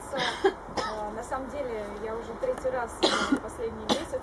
стараться. На самом деле, я уже третий раз последний месяц,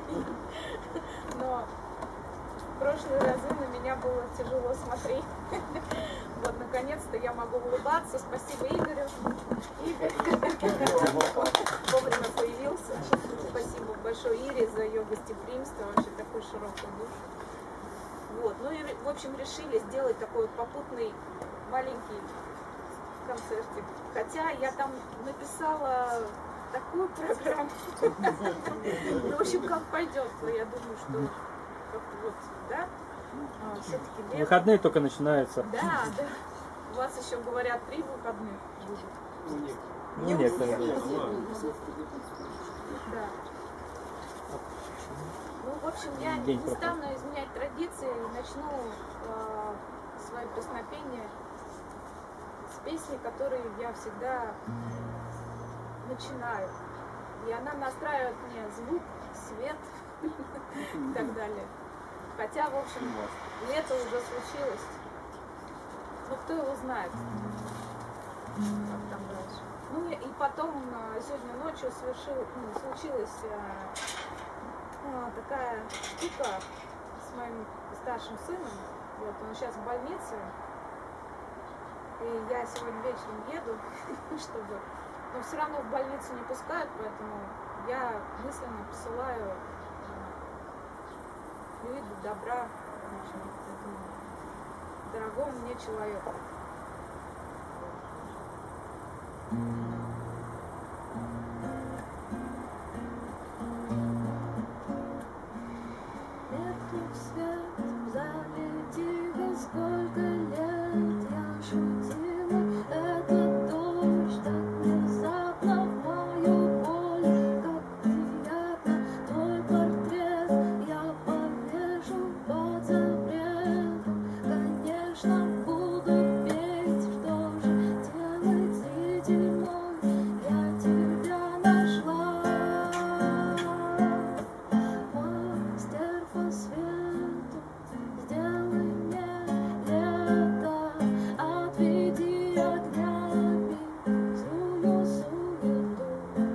но в прошлые разы на меня было тяжело смотреть. Вот, наконец-то я могу улыбаться. Спасибо Игорю. Игорь вовремя появился. Спасибо большое Ире за ее гостеприимство, вообще такой широкий душ. Вот, ну и в общем решили сделать такой вот попутный маленький концертик. Хотя я там написала такую программу. Ну, в общем, как пойдет, я думаю, что как-то вот, да, все-таки лето. Выходные только начинаются. Да, да. У вас еще говорят 3 выходных будет. Ну, некоторые. Да. Ну, в общем, я не стану изменять традиции и начну свое песнопение с песни, которые я всегда начинаю. И она настраивает мне звук, свет и так далее. Хотя, в общем, лето уже случилось. Ну, кто его знает, как там дальше. Ну, и потом сегодня ночью случилась такая штука с моим старшим сыном. Вот, он сейчас в больнице. И я сегодня вечером еду, чтобы... Но все равно в больницу не пускают, поэтому я мысленно посылаю флюиды добра, в общем, этому дорогому мне человеку. Этот свет в зале тихо, сколько лет я шутила. Этот дождь так внезапно в мою боль, как приятно. Твой портрет я повешу под запретом. Конечно, буду петь, что же делать, зритель мой, я тебя нашла. Мастер по свету, сделай мне лето, отведи огнями злую суету.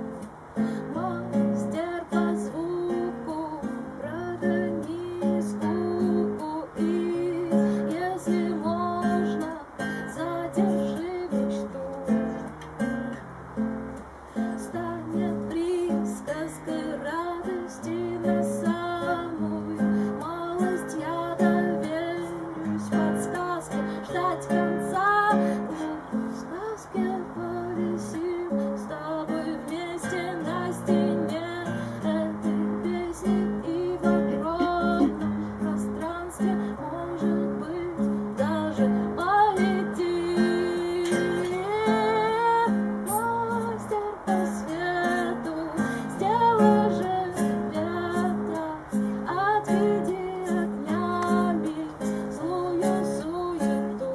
Мастер по звуку, прогони скуку и, если можно, задержи мечту. Станет присказкой радости на самую малость, я доверюсь подсказке ждать конца. Глупой сказке повисим с тобой вместе на стене этой песни, и в огромном пространстве, может быть, даже полетим. Мастер по свету, сделай же лето, отведи огнями злую суету.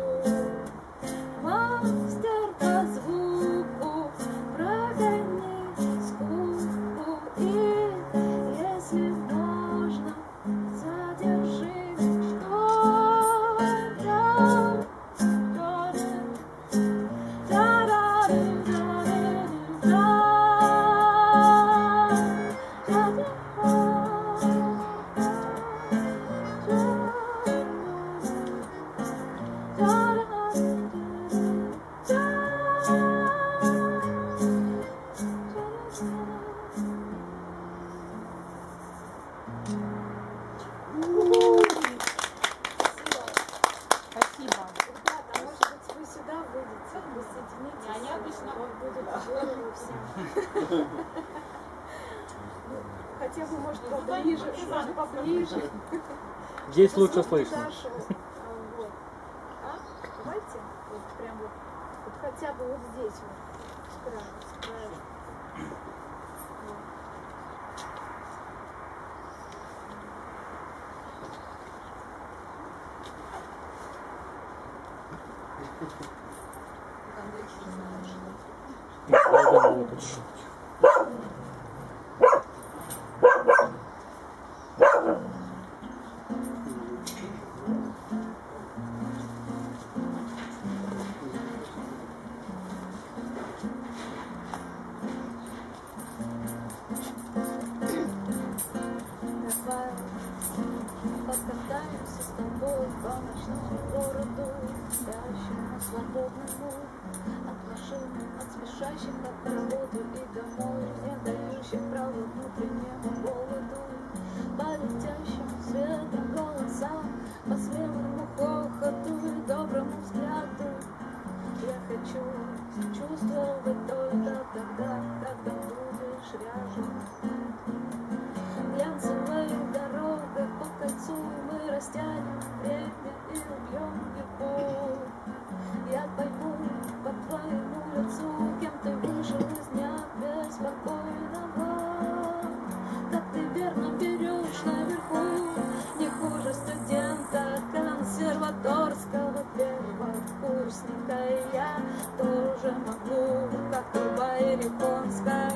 Мастер по звуку, прогони скуку и, если можно, задержи мечту. Спасибо. Ребята, может быть, вы сюда выйдете, присоединитесь. Они обычно вот будет здорово всем. Ну, хотя бы, может, поближе. Здесь лучше слышно. Дашу, вот. А? Давайте, вот прям вот хотя бы вот здесь вот. С краю. Вот. асфальт. Покатаемся с тобой по ночному городу, спящему свободному от машин, от спешащих от работы и домой, не дающих права внутреннему голоду, по летящим светом голосам, по смелому хохоту и доброму взгляду. Я хочу чувствовать только тогда, когда будешь рядом. Глянцевой дорогой по кольцу мы растянем время и убьем его. Я пойму по твоему лицу, кем ты вышел из дня беспокойного. Как ты верно берешь наверху, не хуже студента консерваторского первокурсника. И я тоже могу, как труба ерехонская.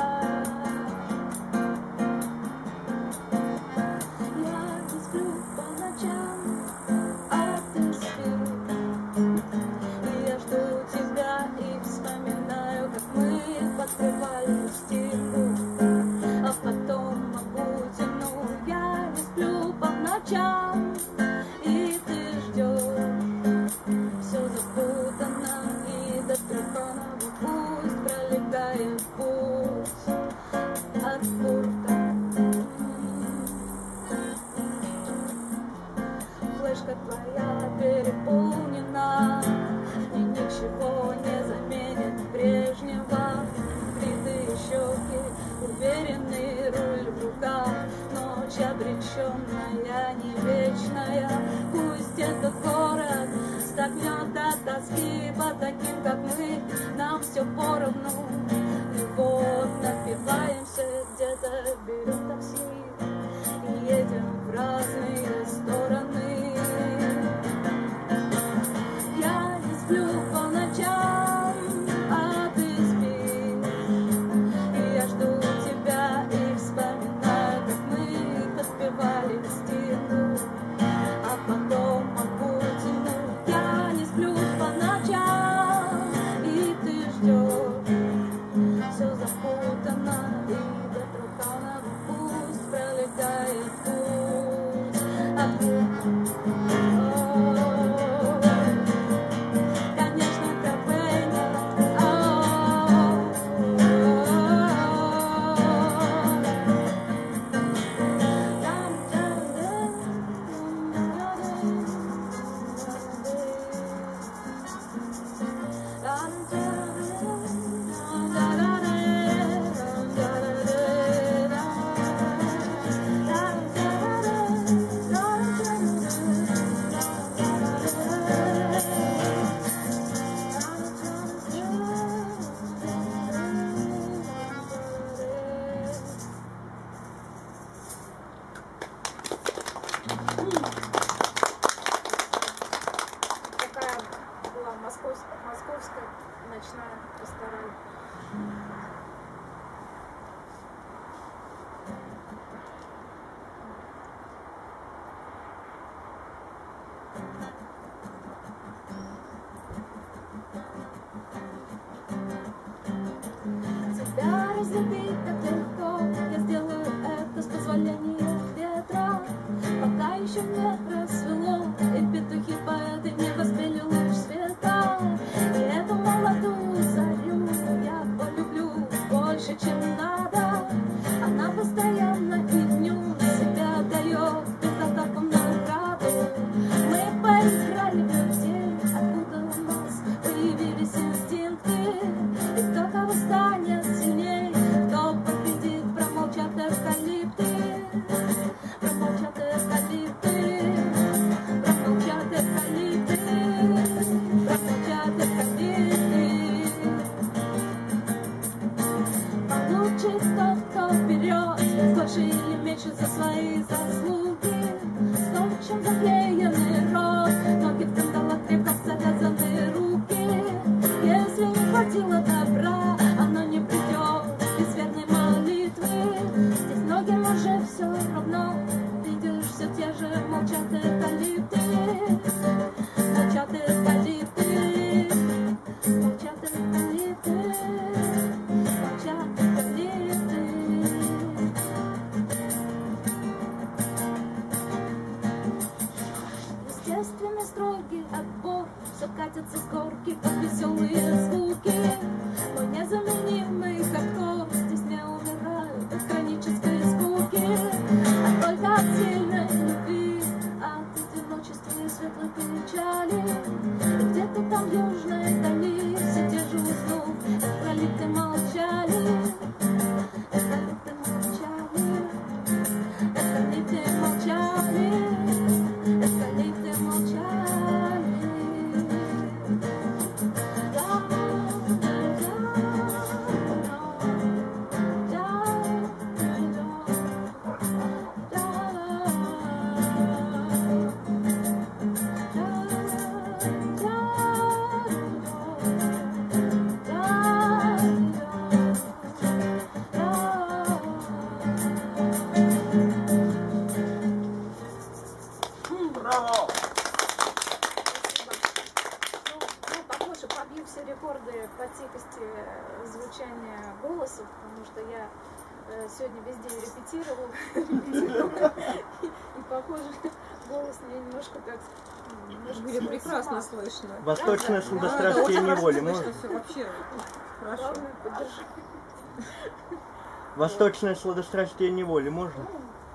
Открывали стену, а потом обутину. Я не сплю по ночам, и ты ждешь. Все запутано, и до Труханова пусть пролетает путь от фурта. Флешка твоя переполнена, и ничего не заменит прежнего. Щеки, уверенный руль в руках, ночь обреченная, не вечная. Пусть этот город стогнет от тоски по таким, как мы, нам все поровну. И вот напиваемся где-то, берем такси и едем в разные стороны. Я не сплю по ночам, а ты спишь. Я жду тебя и вспоминаю, как мы подпевали стену, а потом обутину. Я не сплю по ночам, и ты ждешь. Все запутано, и до Труханова пусть пролетает путь. А ты... Такая была московская ночная пастораль. Тебя разлюбить так легко, я сделаю это с позволения ветра. Пока еще не рассвело, и петухи поэты не воспели луч света. И эту молодую зарю я полюблю больше, чем надо. Она постоянно и днем себя дает безотопленную правду. Мы поиграли в людей, откуда у нас появились инстинкты. И кто кого станет сильней, кто победит, промолчат эвкалипты. Промолчат эвкалипты. звучание голосов, потому что я сегодня весь день репетировала, и похоже, голос мне немножко так... Были прекрасно слышно. Восточное сладострастие неволи можно? Все вообще хорошо. Главное, поддержать. Восточное сладострастие неволи можно?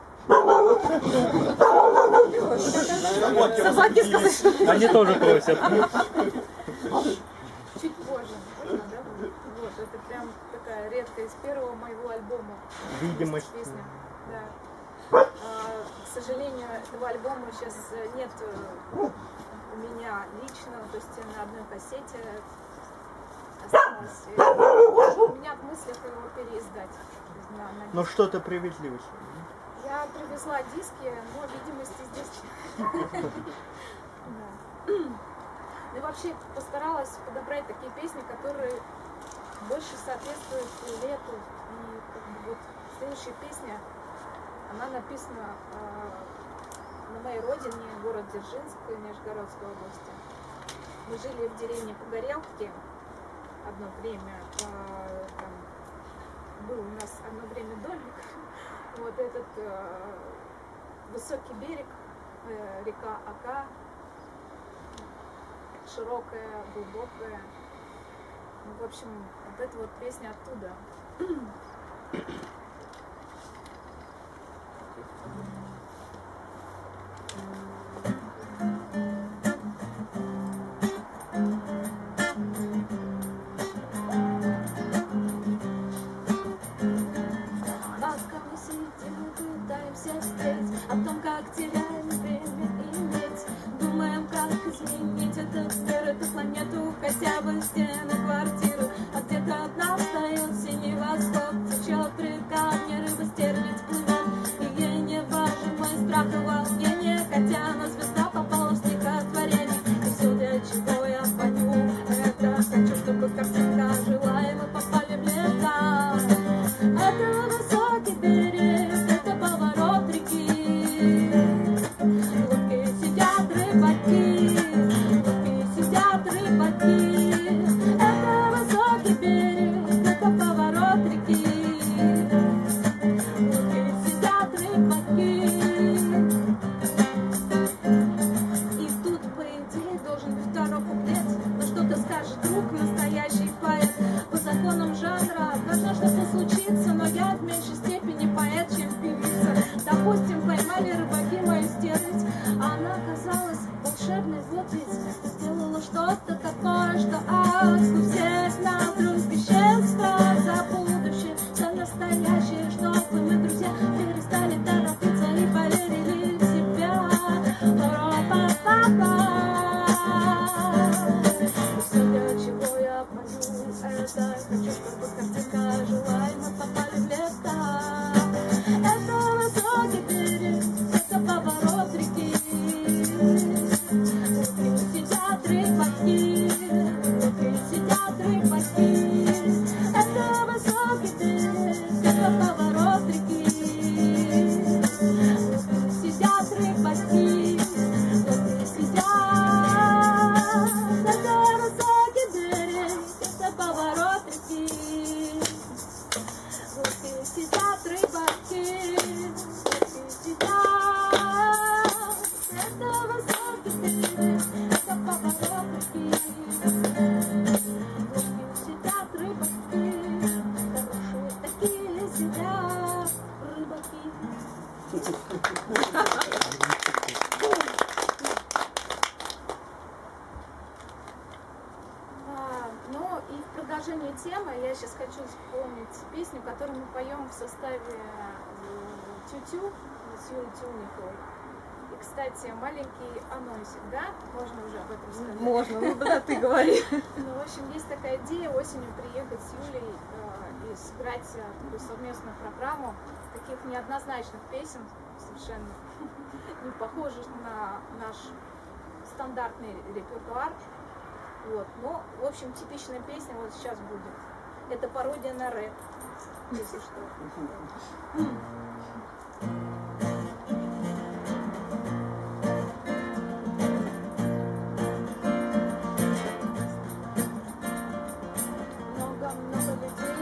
Собаки слышат. Они тоже просят. Чуть позже, можно, да? Вот, это прям такая редкая из первого моего альбома. Видимость. Песня. Да. К сожалению, этого альбома сейчас нет у меня лично, то есть на одной кассете осталось. У меня в мыслях его переиздать. Но что-то привезли вы сегодня. Я привезла диски, но видимости здесь. Да. Ну и вообще постаралась подобрать такие песни, которые больше соответствуют лету. И как бы вот следующая песня, она написана на моей родине, город Дзержинск, Нижегородской области. Мы жили в деревне Погорелки одно время. Там был у нас одно время домик. Вот этот высокий берег, река Ака, широкая, глубокая. Ну, в общем, вот эта вот песня оттуда. О том, как теряем время иметь. Думаем, как изменить этот мир, эту планету, хотя бы стены квартиры. А где-то от нас встает синий восход, течет река, мне рыба стерлить плывет. И ей не важен мой страх и волнение, хотя она звезда попала в стихотворение. И все, для чего я пою, это хочу, чтобы картинка жила, и мы попали в лето. Это высокий берег, это поворот реки. Лодки сидят рыбаки, лодки сидят рыбаки. Это высокий берег, это поворот реки. Лодки сидят рыбаки. И тут, по идее, должен быть второй куплет. Но что-то скажет друг, настоящий поэт. По законам жанра должно что-то случиться, но я в меньшей степени поэт, чем певица. Допустим, поймали рыбаки мою стерлядь, а она оказалась волшебной, вот ведь сделала что-то такое, что у всех нас друг вещества за будущее, за настоящее, чтобы мы, друзья, перестали торопиться и поверили в себя. Все, для чего я пою, это хочу, чтобы картинка жила, и мы попали в лето. Это высокий берег, это поворот реки. Лодки сидят рыбаки, лодки сидят рыбаки. Это высокий берег, это поворот реки. Лодки сидят рыбаки, лодки сидят. Это высокий берег, это поворот реки. Лодки сидят рыбаки, лодки сидят. Это высокий берег, это поворот реки. Лодки сидят рыбаки, хорошие такие сидят рыбаки. Ну и в продолжение темы я сейчас хочу вспомнить песню, которую мы поем в составе Тю-Тю с Юлей Тюниковой. И, кстати, маленький анонсик, да? Можно уже об этом сказать? Можно, ну да, ты говори. Ну, в общем, есть такая идея осенью приехать с Юлей и сыграть такую совместную программу таких неоднозначных песен, совершенно не похожих на наш стандартный репертуар. Вот. Но, в общем, типичная песня вот сейчас будет. Это пародия на рэп, если что. Много-много людей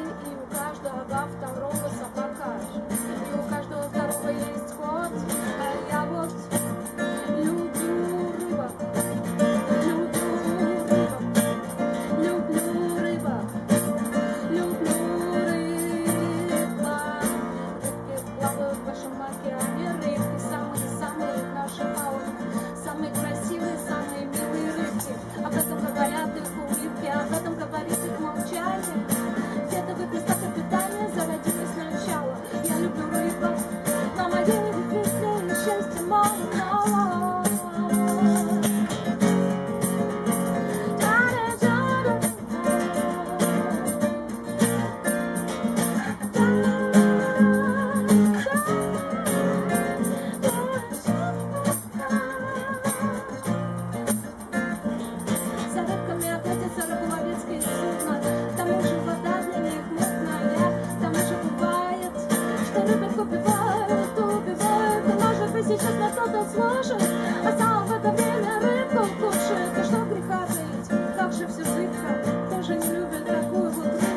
сейчас на кто-то сложит, а сам в это время рыбку кушает. Да что греха таить, как же все зыбко, тоже не любит такую вот рыбку.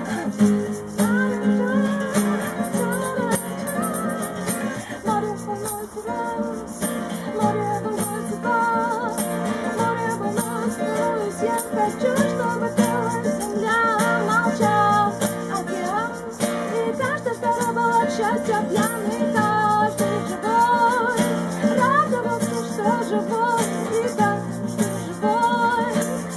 Море волнуется раз, море волнуется два, море волнуется, я хочу, чтобы белая земля молчал океан, и каждый второй был от счастья пьяный, каждый живой радовался, что живой, и каждый живой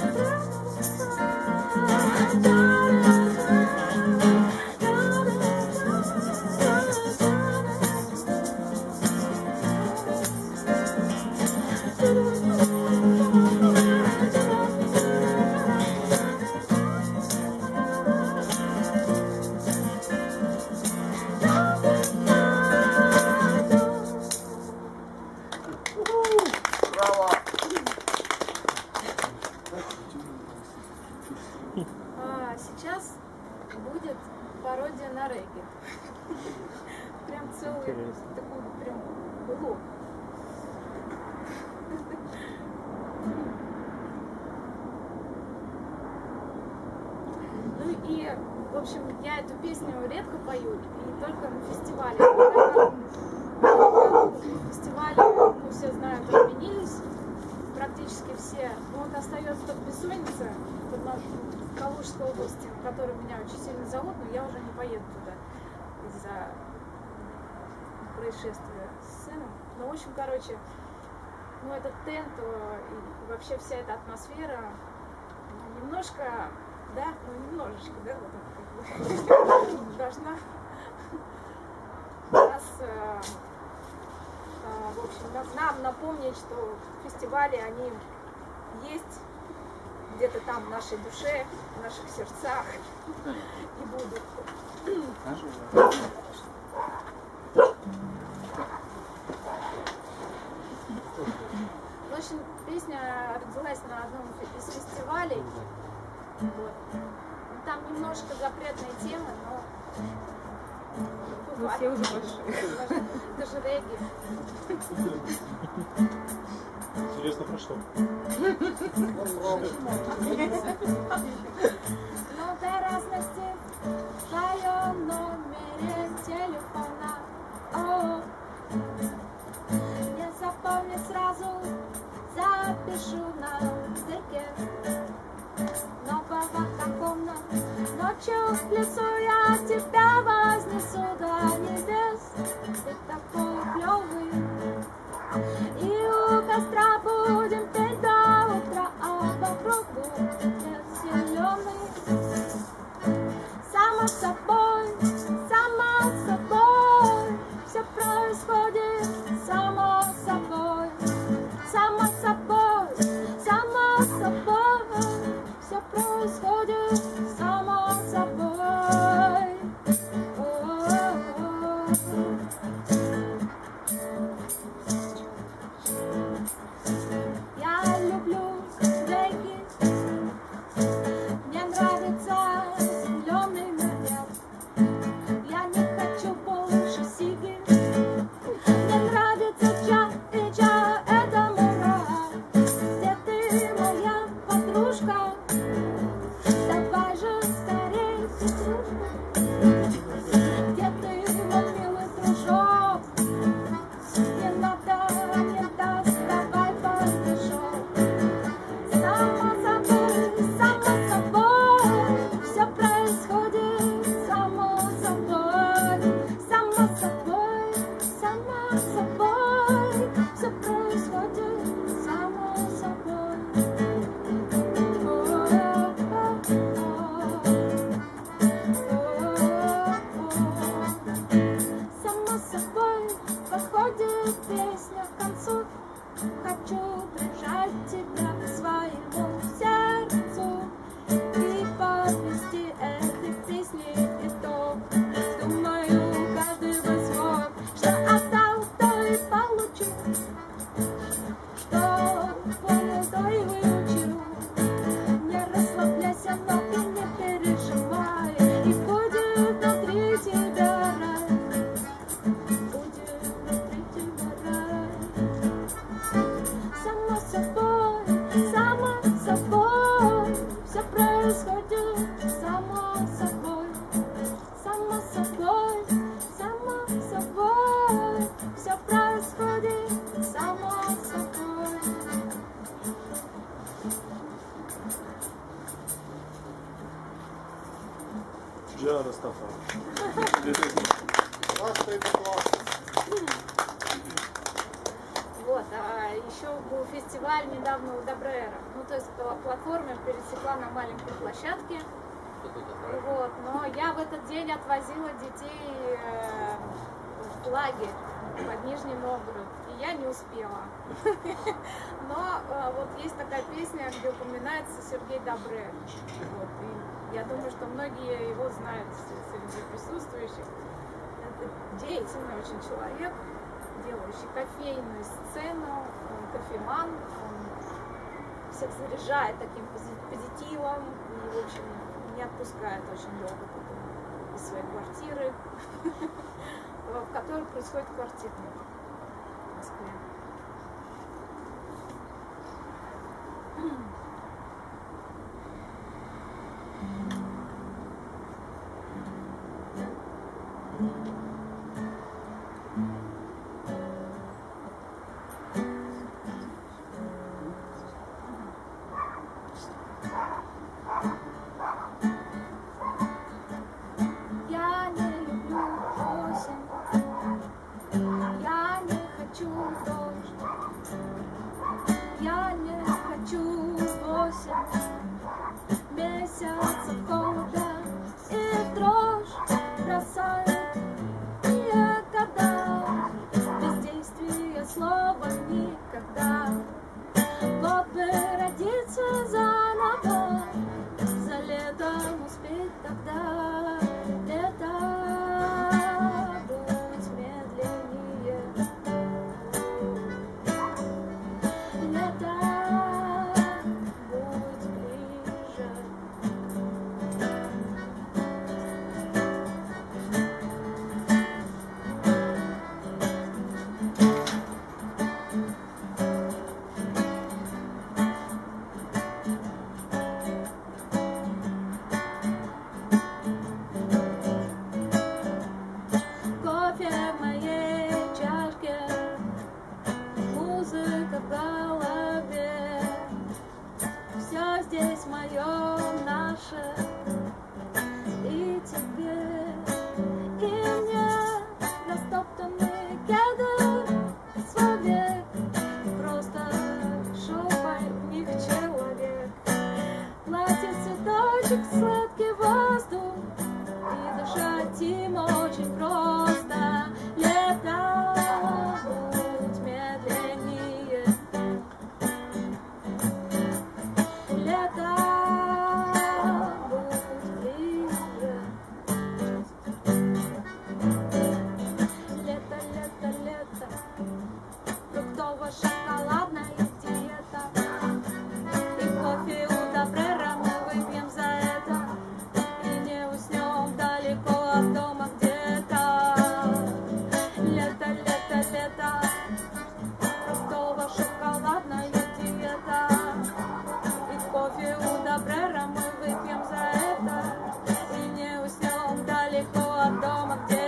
Сейчас будет пародия на регги. Прям целый Интересно. такой прям блок. Ну и, в общем, я эту песню редко пою, и только на фестивале. Фестивали, ну, все знают, отменились, практически все. Ну вот остается только Бессонница в Калужской области, на которую меня очень сильно зовут, но я уже не поеду туда из-за происшествия с сыном. Ну, в общем, короче, ну этот тент и вообще вся эта атмосфера немножко, да, ну немножечко, да, вот как бы должна нас, в общем, нам напомнить, что фестивали, они есть где-то там в нашей душе, в наших сердцах и будут. В общем, песня родилась на одном из фестивалей. Вот. Там немножко запретные темы, но Ну, все уже большие. это же регги. Интересно, про что? Много разности в твоем номере телефона. О, не запомни сразу, запишу на языке нового какого. Ночью в лесу я тебя вознесу до небес. Ты такой клёвый. И у костра будем петь до утра, а вокруг будет зеленый. Само собой, все происходит само собой, само собой, все происходит само собой. Я люблю регги, мне нравится зеленый наряд. Я не хочу больше сиги, мне нравится чай, и чай это мой рай. Где ты, моя подружка? Давай же скорей, петрушка. Где ты, мой милый дружок? Не надо, не доставай подмешок. Само собой, все происходит само собой, все происходит само собой. Само собой подходит песня к концу. Хочу прижать тебя к своему сердцу и подвести этой песни итог. Думаю, каждый восьмой, что отдал, то и получу, что понял, то и выучу. Не расслабляйся, но ты не переживай, и будет внутри тебя рай. Будет внутри тебя рай. еще был фестиваль недавно у Добрера. Ну, то есть платформа пересекла на маленькой площадке. Вот. Но я в этот день отвозила детей в лагерь под Нижний Новгород. И я не успела. Но вот есть такая песня, где упоминается Сергей Добрер. Вот. И я думаю, что многие его знают среди присутствующих. Это деятельный очень человек, делающий кофейную сцену, кофеман. Он всех заряжает таким позитивом и, в общем, не отпускает очень долго потом из своей квартиры, в которой происходит квартирник в Москве. Я не люблю осень, я не хочу дождь, я не хочу 8 месяцев холода и дрожь бросает мне года, бездействие слова никогда. Вот бы родиться заново, за летом успеть тогда. Лето будет медленнее, лето будет ближе. Кофе в моей чашке, музыка в голове, все здесь мое, наше, и тебе, и мне. Растоптанные кеды свой век, просто шел по них человек. Платье цветочек, сладкий воздух, и дышать им очень просто. Лето будет медленнее, лето будет ближе. Лето, лето, лето, фруктово-шоколадная диета. И кофе у Добрера мы выпьем за это, и не уснем далеко от дома где-то. Лето, лето, лето, фруктово-шоколадная диета. И кофе у Добрера мы выпьем за это, и не уснем далеко от дома где-то.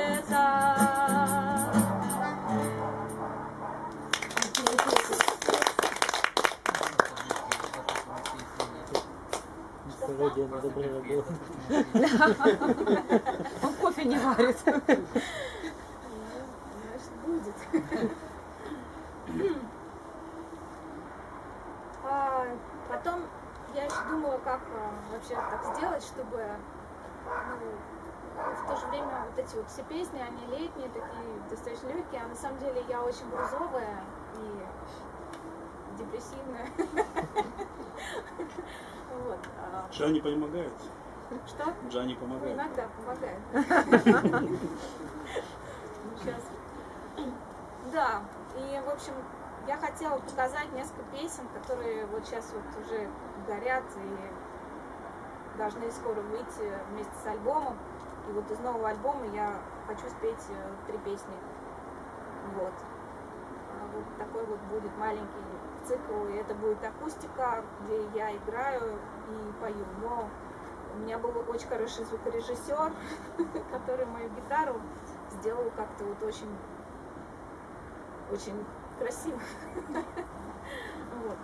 Пародия на Добрера была. Он кофе не варит. Значит, будет. Потом я еще думала, как вообще так сделать, чтобы в то же время вот эти вот все песни, они летние, такие достаточно легкие, а на самом деле я очень грузовая и депрессивная. Вот. Джани помогает. Что? Джани помогает. Иногда помогает. Сейчас. Да, и в общем, я хотела показать несколько песен, которые вот сейчас вот уже горят и должны скоро выйти вместе с альбомом. И вот из нового альбома я хочу спеть 3 песни. Вот. Вот такой вот будет маленький цикл, и это будет акустика, где я играю и пою. Но у меня был очень хороший звукорежиссер, который мою гитару сделал как-то вот очень, очень красиво. Вот.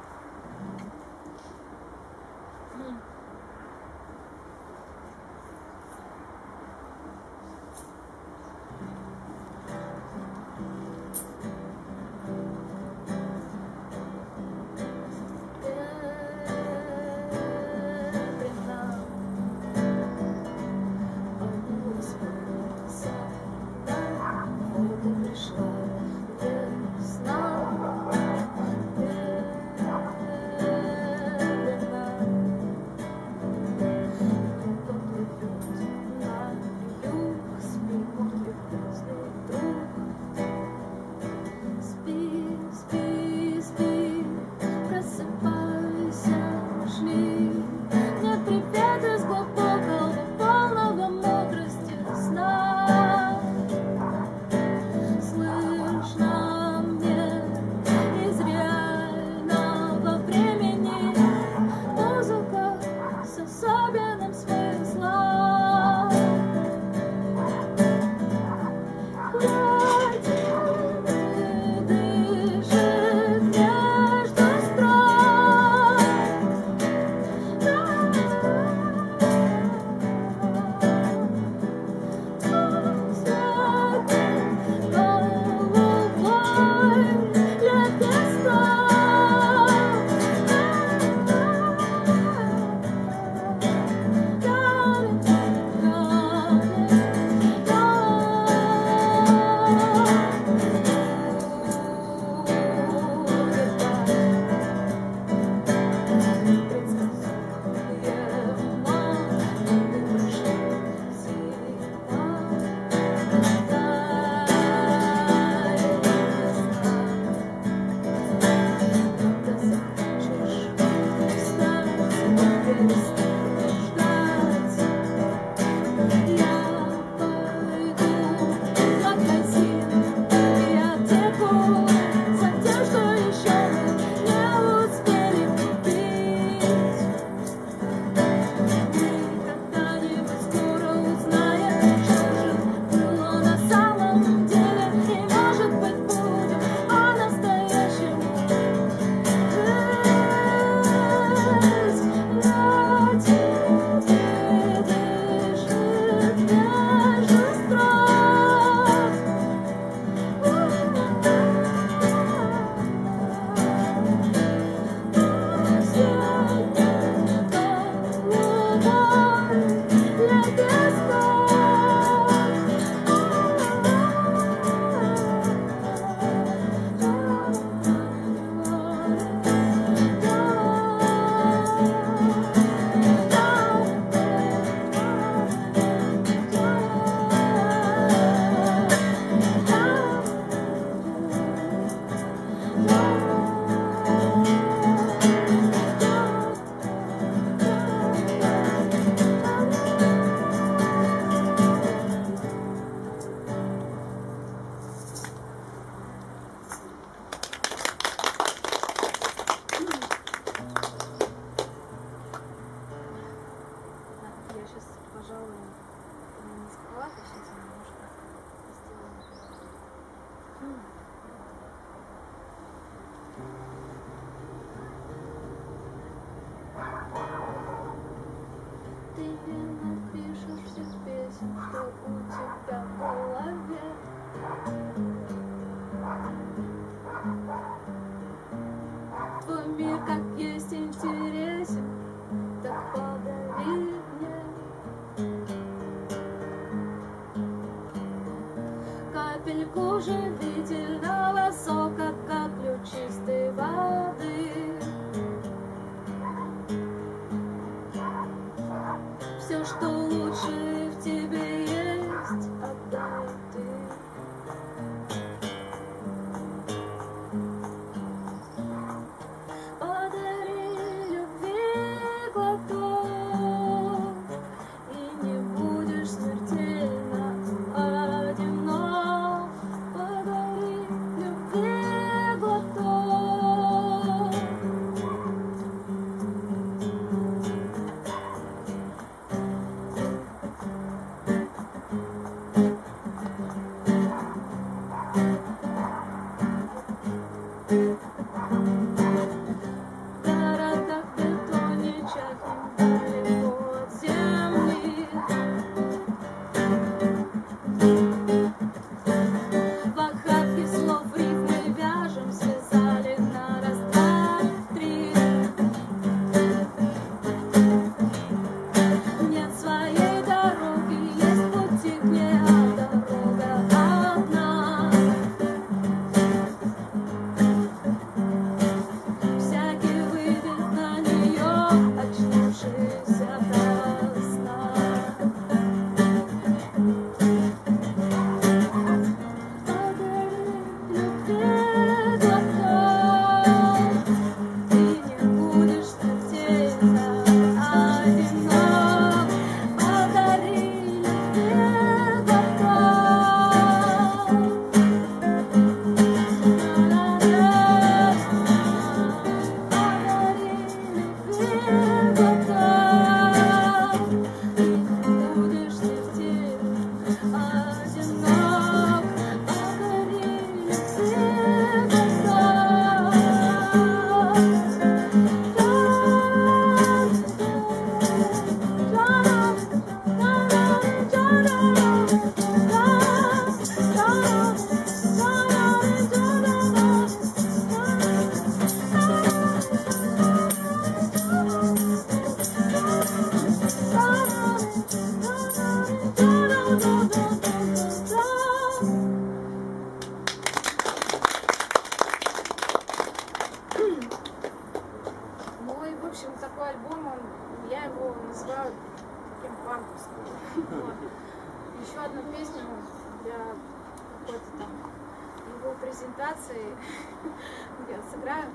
называют таким панковским. Вот. Еще одну песню для какой-то там его презентации я сыграю.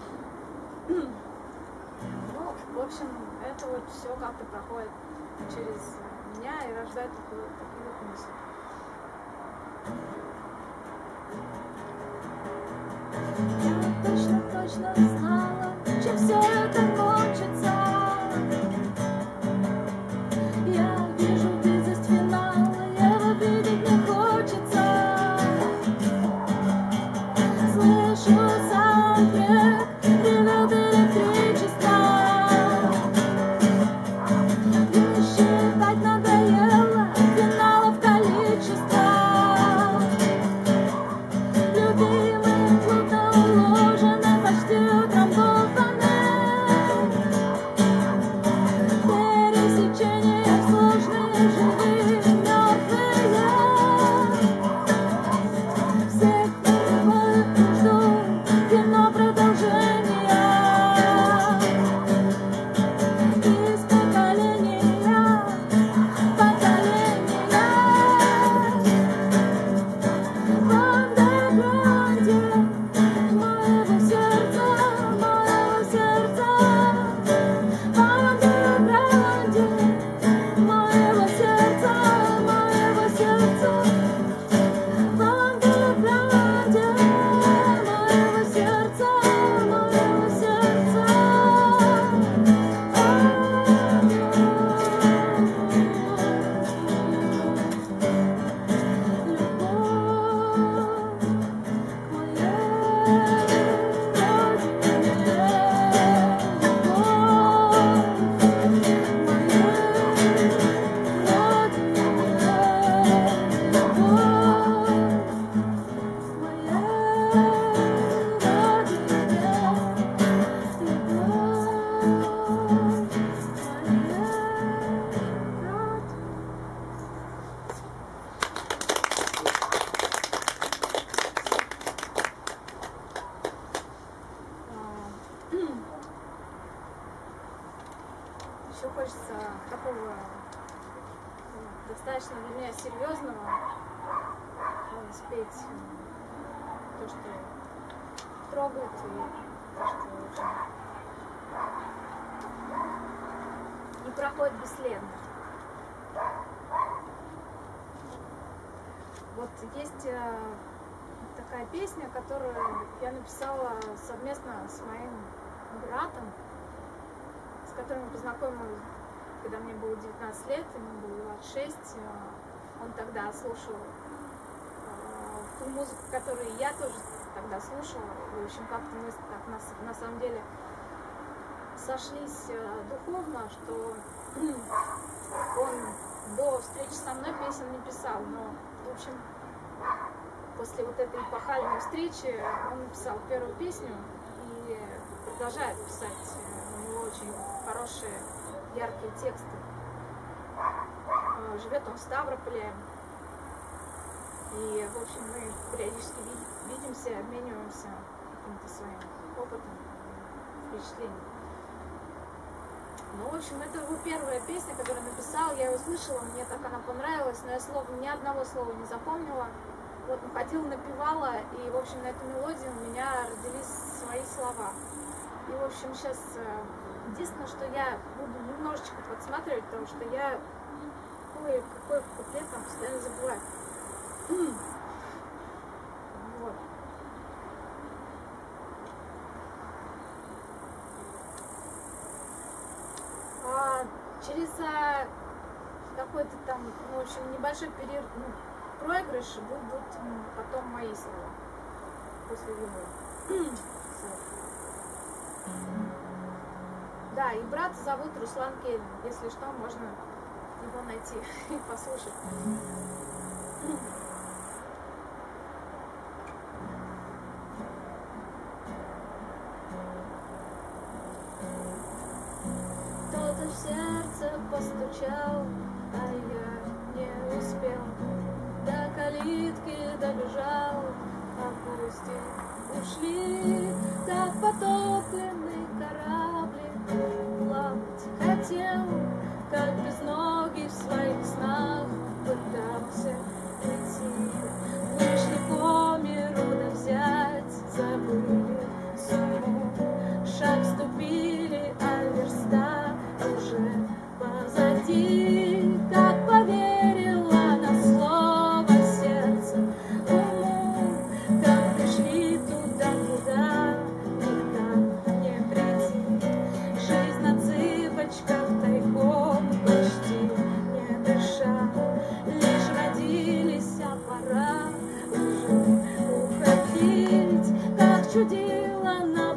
Ну, в общем, это вот все как-то проходит через меня и рождает такие вот мысли. Я точно знала, чем все это кончится. Я вижу близость финала, его видеть не хочется. Слышу саундтрек, ревет электричество. И считать надоело финалов количество. Любимый плотно уложены, почти утрамбованы. Пересечения сложные, живые, мертвые. Всех перебоев жду, кино продолжения. Из поколения в поколение. В андеграунде моего сердца, моего сердца. В андеграунде моего сердца, моего сердца. В андеграунде моего сердца, моего сердца. Еще хочется такого достаточно для меня серьезного спеть то, что трогает и то, что очень не проходит бесследно. Вот есть такая песня, которую я написала совместно с моим братом, с которым я познакомилась, когда мне было 19 лет, ему было 26. Он тогда слушал ту музыку, которую я тоже тогда слушала. В общем, как-то мы так на самом деле сошлись духовно, что он до встречи со мной песен не писал, но, в общем, после вот этой эпохальной встречи он написал первую песню и продолжает писать. У него очень хорошие, яркие тексты. Живет он в Ставрополе. И, в общем, мы периодически видимся, обмениваемся каким-то своим опытом, впечатлением. Ну, в общем, это его первая песня, которую написал. Я ее услышала, мне так она понравилась, но я ни одного слова не запомнила. Вот, находила, напевала, и, в общем, на эту мелодию у меня родились свои слова. И, в общем, сейчас единственное, что я буду немножечко подсматривать, потому что я какой куплет там постоянно забываю. Вот. Через какой-то там, в общем, небольшой проигрыш будут потом мои слова после его. Да, и брата зовут Руслан Кельвин. Если что, можно его найти и послушать. Кто-то в сердце постучал, а я не успел. До калитки добежал, а гости ушли, как потопленный кораблик. Плавать хотел,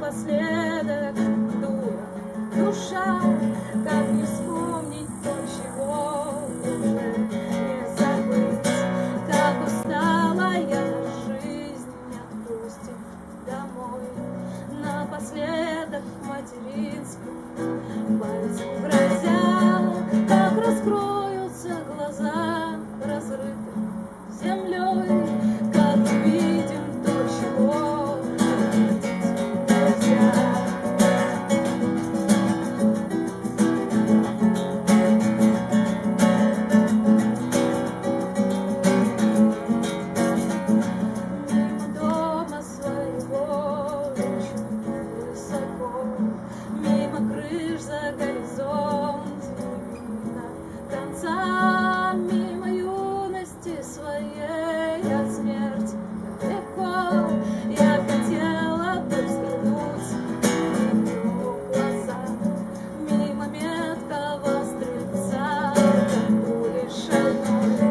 напоследок, дура, душа, как не вспомнить то, чего уже не забыть, как устала я жизнь, не отпустит домой. Напоследок материнским пальцем грозя, как раскроются глаза, разрыты землей, как увидим то, чего увидеть нельзя. Мимо дома своего очень высоко, мимо крыш за горизонт, не видно конца, мимо юности своей от смерти далеко. Я хотела бы взглянуть в его глаза, мимо меткого стрельца, как пули шальной,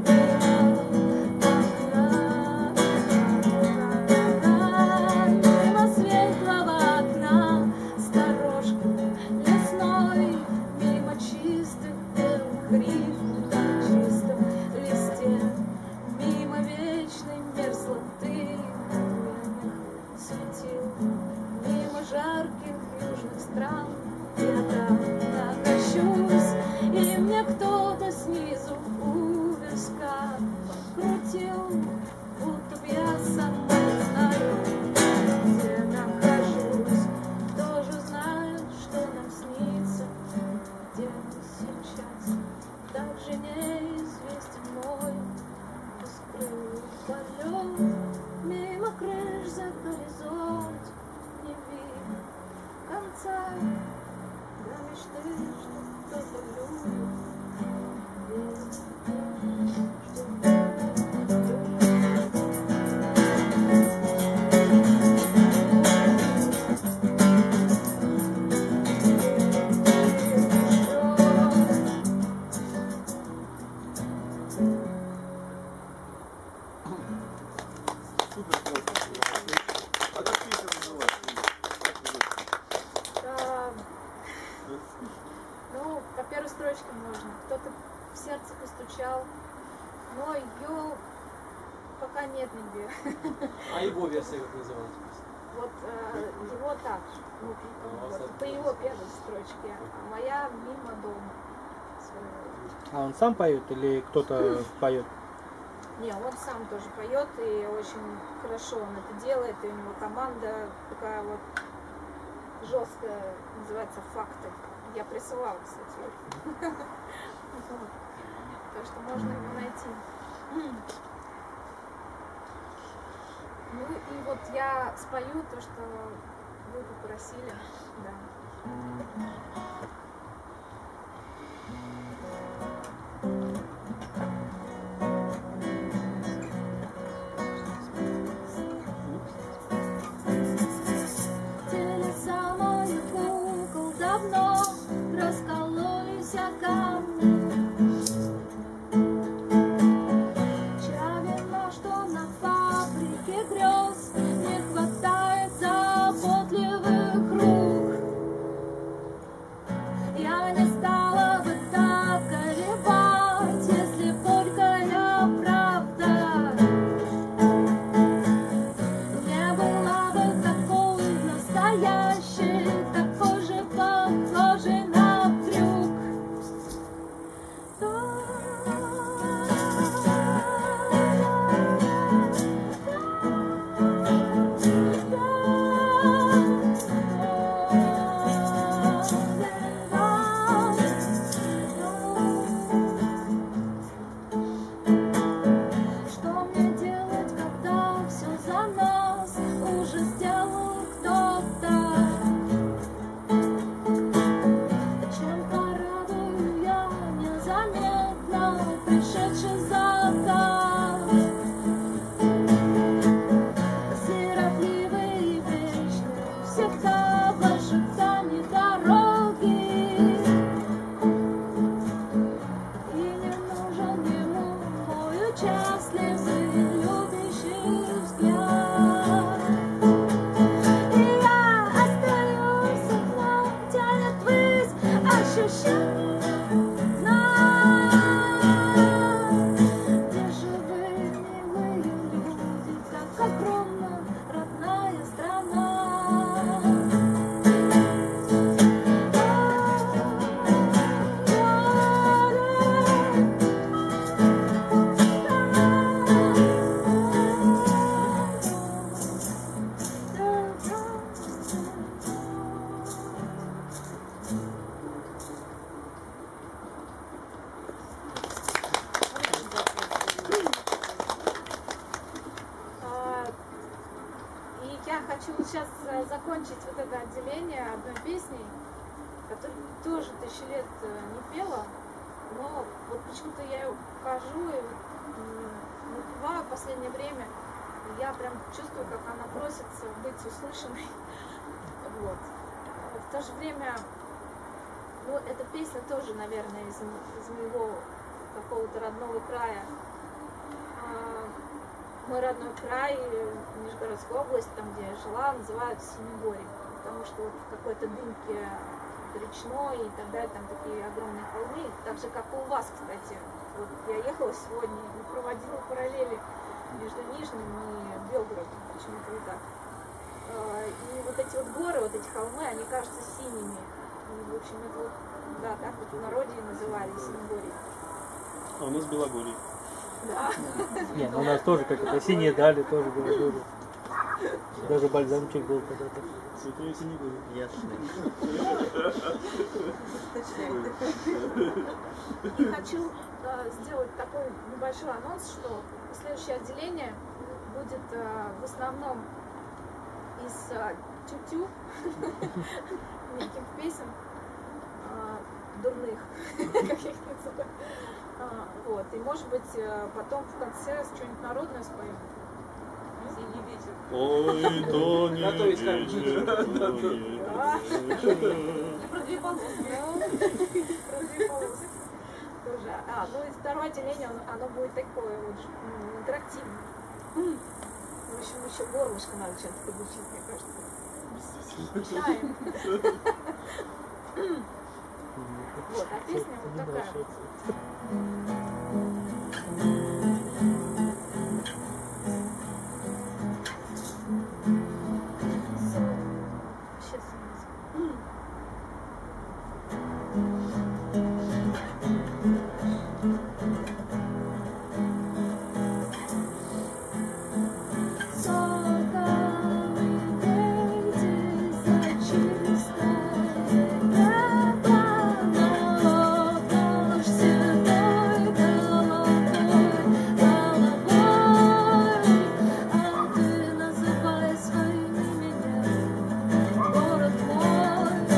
мимо светлого окна, сторожки лесной, мимо чистых белых рифм на чистом листе, мимо вечной мерзлоты надменных светил, мимо жарких южных стран я там накачусь, и мне кто-то снизу у виска крутил, будто б я сама не знаю, где нахожусь. Кто же знает, что нам снится, где мы сейчас? Также неизвестен мой бескрылый полет, мимо крыш за горизонт не видно конца, до мечты, что кто-то любит, верит, что кто-то Супер классно. А как песня называется? А, Ну, по первой строчке можно. Кто-то в сердце постучал, но ее пока нет нигде. А его версия как называлась? Вот его так, ну, вот, по его первой строчке, а моя мимо дома своего. А он сам поет или кто-то поет? Не, он сам тоже поет и очень хорошо он это делает, и у него команда такая вот жесткая, называется «Факты». Я присылала, кстати. Вот. Так что можно его найти. Ну и вот я спою то, что вы попросили. Да. Телеса моих кукол давно раскололись о камни. Вчера вино, что на фабрике грез, не хватает заботливых рук. Я не стала бы так горевать, если б горькая правда не была бы такой настоящей, такой же похожей на трюк. Что мне делать, когда все за нас уже сделал кто-то? отделение одной песней, которую тоже 1000 лет не пела, но вот почему-то я ее хожу и напеваю в последнее время, и я прям чувствую, как она просится быть услышанной. Вот. В то же время, ну, эта песня тоже, наверное, из моего какого-то родного края. Мой родной край, Нижегородская область, там, где я жила, называют Синегорье, потому что вот в какой-то дымке речной и так далее, там такие огромные холмы, так же, как и у вас, кстати. Вот я ехала сегодня и проводила параллели между Нижним и Белгородом, почему-то вот так. И вот эти вот горы, вот эти холмы, они кажутся синими. И, в общем, это вот, да, так вот в народе и называли Синегорье. А у нас Белогорье. Да. Не, ну у нас тоже как-то синие дали, тоже было. Даже бальзамчик был когда-то. Святое Синегорье. Ясно. И хочу сделать такой небольшой анонс, что следующее отделение будет в основном из тю-тю, неких песен дурных, как я их называю. Вот. И может быть потом в конце что-нибудь народное споем. Синий ветер. Ой, то не Готовить как вечер, ветер. то не Да. вечер. Про две полосы. Про две полосы. Тоже. Ну и второе отделение, оно будет такое вот интерактивное. В общем, еще горлышко надо чем-то подучить, мне кажется. Чаем. Вот, а песня вот такая. Сейчас. Город мой,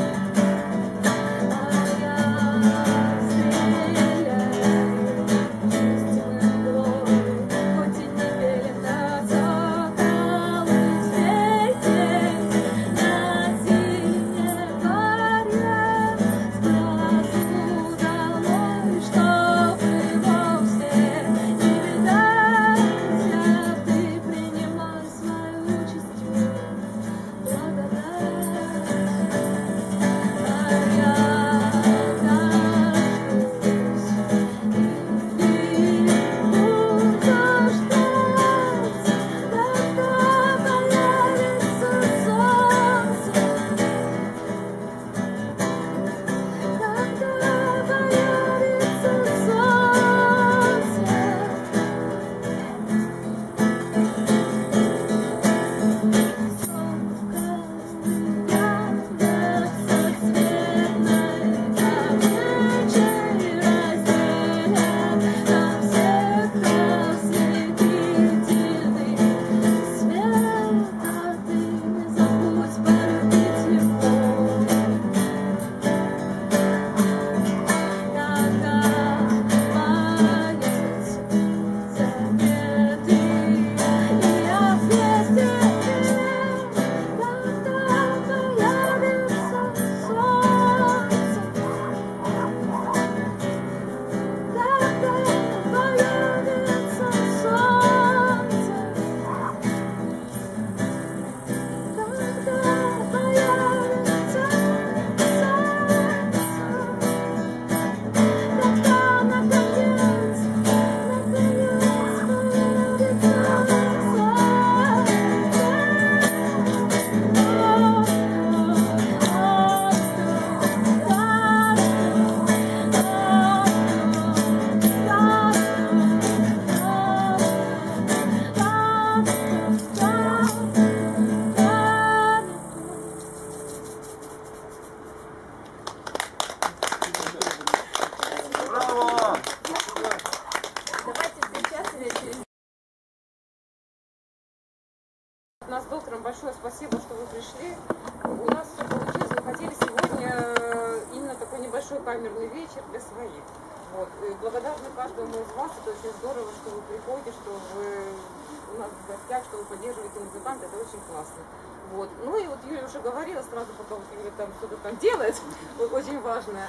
камерный вечер для своих. Вот. И благодарны каждому из вас. Это очень здорово, что вы приходите, что вы у нас в гостях, что вы поддерживаете музыканта. Это очень классно. Вот. Ну и вот Юля уже говорила сразу, пока вот Юля там что-то там делает, очень важное.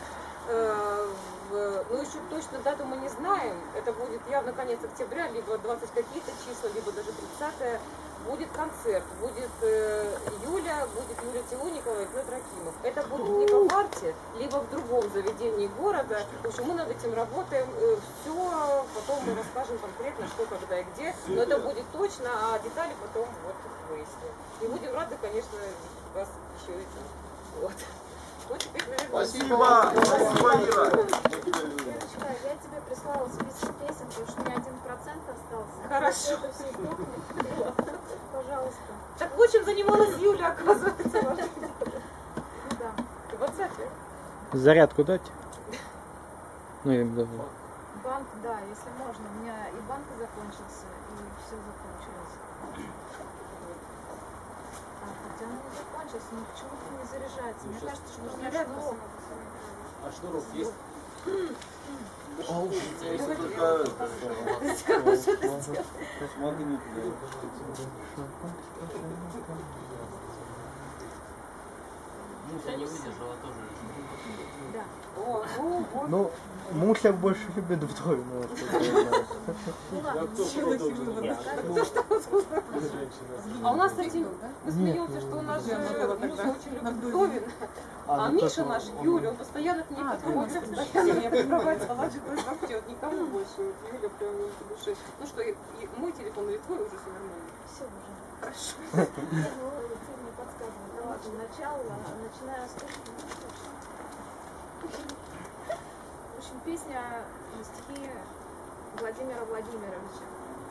Ну еще точно дату мы не знаем. Это будет явно конец октября, либо 20 какие-то числа, либо даже 30-е. Будет концерт, будет Юля Телуникова и Петр Акимов. Это будет либо в Арте, либо в другом заведении города. В общем, мы над этим работаем. Все, потом мы расскажем конкретно, что, когда и где. Но это будет точно, а детали потом вот выясним. И будем рады, конечно, вас еще и вот. Вот теперь, наверное, Спасибо! Спасибо, Ира! Ирочка, я тебе прислала список песен, потому что у меня 1% остался. Хорошо. Это все сдохнет. Пожалуйста. Так вот чем занималась Юля, оказывается. Ну да. В WhatsApp. Зарядку дать? Ну, я имею в виду. Банк, да, если можно. У меня и банк закончился, и все закончилось. Хотя он не закончился, но почему-то не заряжается. Мне кажется, что у меня шнурок. А шнурок есть? Муся не выдержала тоже. Да. Ну, Муся больше любит вдвое. Ну, вот это я знаю. Ну ладно. А у нас, кстати, мы смеемся, что у нас же Муся очень любит Вдовин. А Миша наш, Юля, он постоянно к ней подходит, постоянно мне покрывает салатик, то есть вообще вот никому больше. Вот Юля прям ему по душе. Ну что, и мой телефон или твой уже все нормально? Все уже. Хорошо. Ты мне подсказывай. Да ладно, начинаю с точки. В общем, песня на стихи Владимира Владимировича.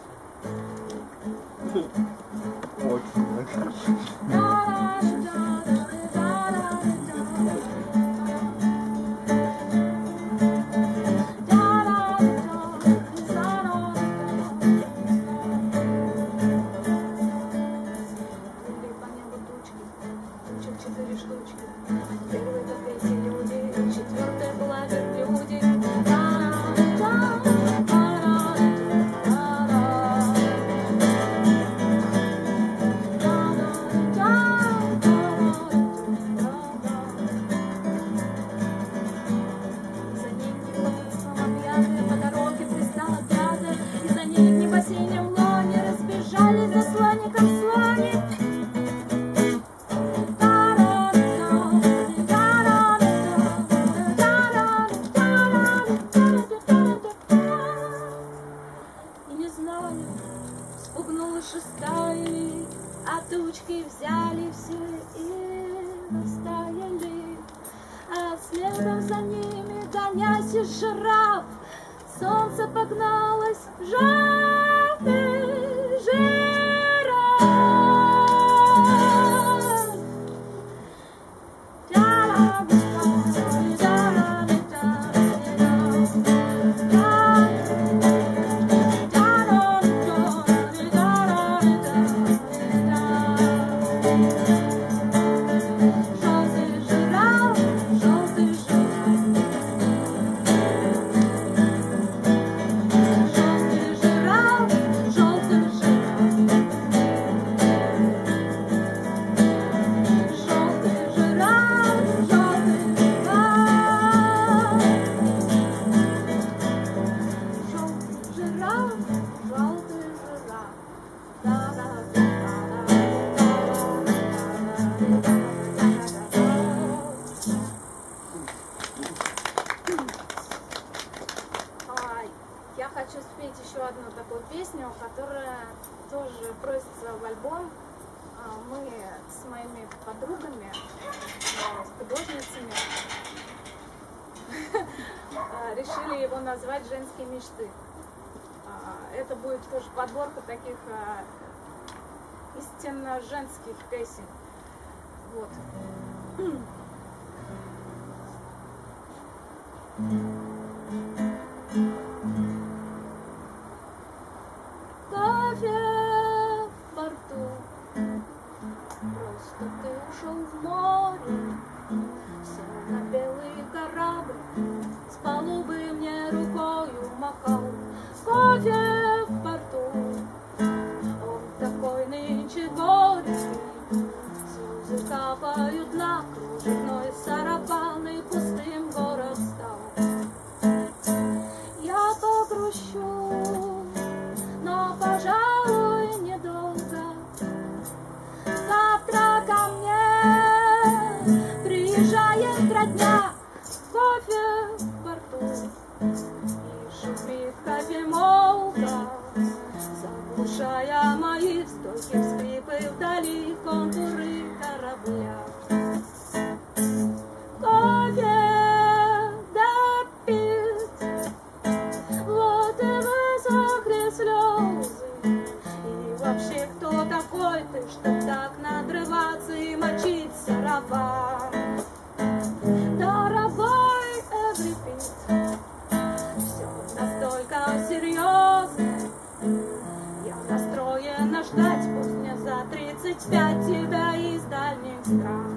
Четыре штучки. Первый это третий люди, четвертая была люди. За ним любопытством объятые по дороге пристал отряда, и за ним в осеннем лоне разбежались за слоником слони. И не знали, спугнула шестая, а тучки взяли все и растаяли. А следом за ними, гонясь из жираф, солнце погналось в желтый жираф. Желтый жираф, желтый жираф. Желтый жираф, желтый жираф. Желтый жираф, желтый жираф. Желтый жираф, желтый жираф. Я хочу спеть еще одну такую песню, которая тоже просится в альбом. Мы с моими подругами, с художницами, решили его назвать «Женские мечты». Это будет тоже подборка таких истинно женских песен. Вот. Кофе в порту, просто ты ушел в море, сел на белый корабль падают на кружевной сарафан, и пустым город стал. Я погрущу, но, пожалуй, недолго. Завтра ко мне приезжает родня, кофе в борту, и шипит кофемолка, заглушая мои стойкие скрипы вдали контуры корабля. Кофе допит, вот и высохли слезы. И вообще, кто такой ты, чтоб так надрываться и мочить сарафан? Дорогой everything, все настолько серьезно. Я настроена ждать, пусть мне за 35 тебя из дальних стран.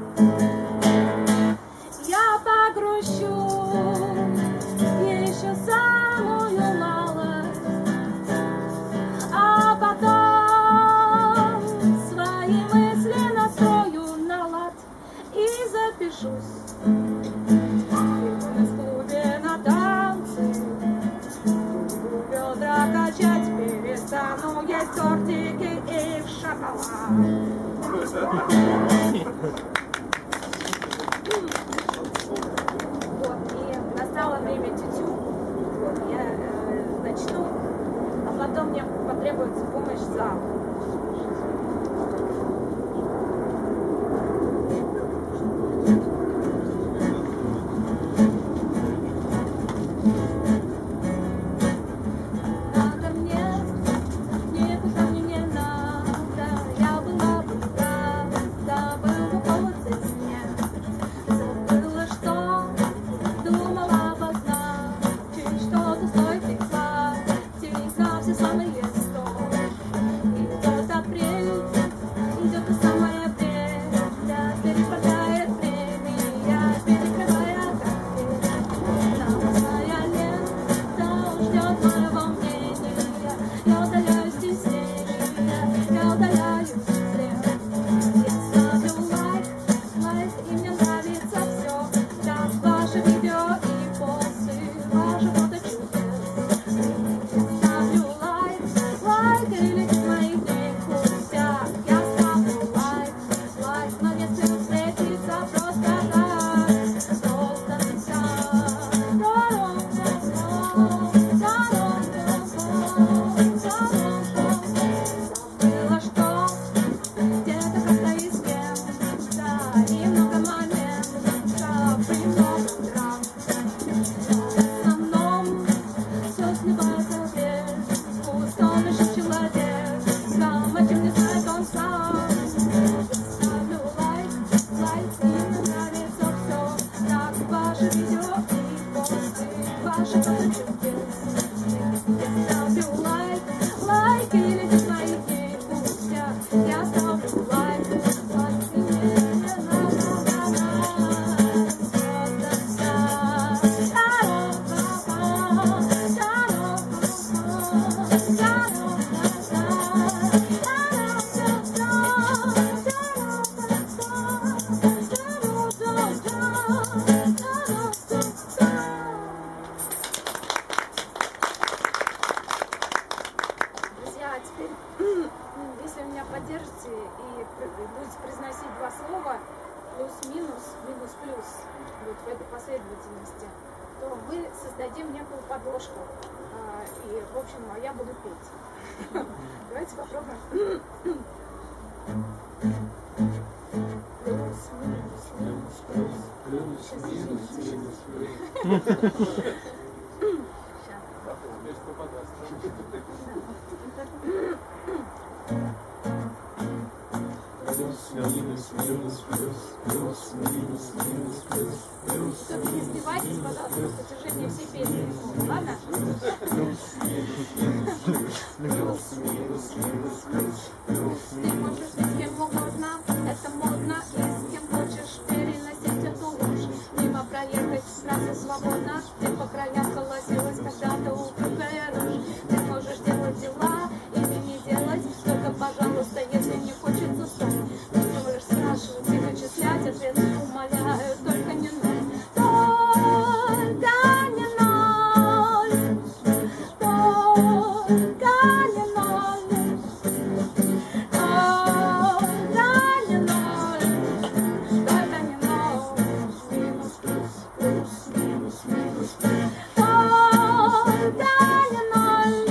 Я погрущу еще самую малость, а потом свои мысли настрою на лад и запишусь. В клубе на танцы, бедра качать перестану, есть тортики и шоколад. Вот, и настало время тютю. Вот, я начну, а потом мне потребуется помощь зала. Надо мне, никуда мне не надо, я была бы рада, забыла холодный снег, забыла, что думала обозначить, что-то стоит фиксать на все самые 100. Идет апрель, идет и самое время, перепадает время, перекрывая капель. Новая лента ждет моего мнения, я удаляюсь стеснения, я удаляюсь след. Я ставлю лайк, и мне нравится все, как ваше видео и посты, ваше фото чудес. Я ставлю лайк, и летит моих дней пустяк. Я ставлю лайк, но не смею встретиться просто так, просто так. Забыла, что где-то как-то и с кем-то, и много моментов, и много драм. В основном все сливается без пустой лишь человек, сам этим не знает он сам. Ставлю лайк, и мне нравится все, как ваши видео и посты, ваши фото чудес. Я ставлю лайк, и летит мои дни пустяк. Я ставлю лайк, и мне Друзья, а теперь, если вы меня поддержите и будете произносить два слова, плюс-минус, минус-плюс, вот в этой последовательности, то мы создадим некую подложку. И, в общем, я буду петь. Давайте попробуем. Плюс-минус, минус-плюс. Сейчас, извините. Только не сбивайтесь, пожалуйста, на протяжении всей песни. Ладно? Ты можешь быть с кем угодно, это модно, и с кем хочешь переносить эту ложь. Мимо проехать сразу свободно, ты по краям колотилась, когда ты упругая рожь. Ты можешь делать дела или не делать, только, пожалуйста, если не хочется стать. Ты можешь спрашивать и вычислять, умоляю, только не ноль, только не ноль, только не ноль, только не ноль, только не ноль, минус, плюс, плюс, минус, минус, только не ноль,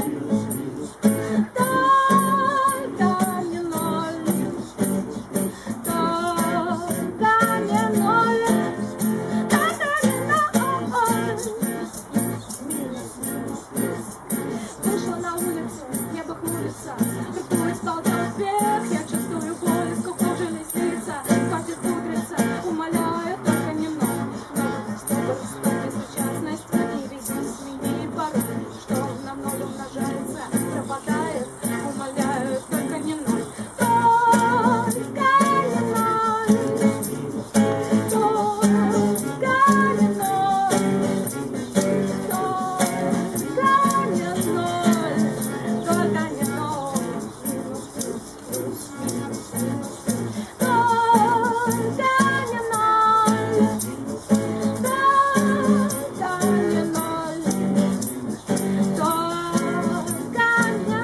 только не ноль, только не ноль, только не ноль. Вышла на улицу, небо хмурится, какой стал успех, я чувствую поиск, ухожу лестница, хватит пудриться, умоляю, только немного, чтобы безучастность не видеть, смени порой, что на ноль умножается, пропадает, умоляю, только немного, только не ноль, только не ноль, только не ноль, минус, плюс, плюс, минус, минус, только не ноль, только не ноль, только не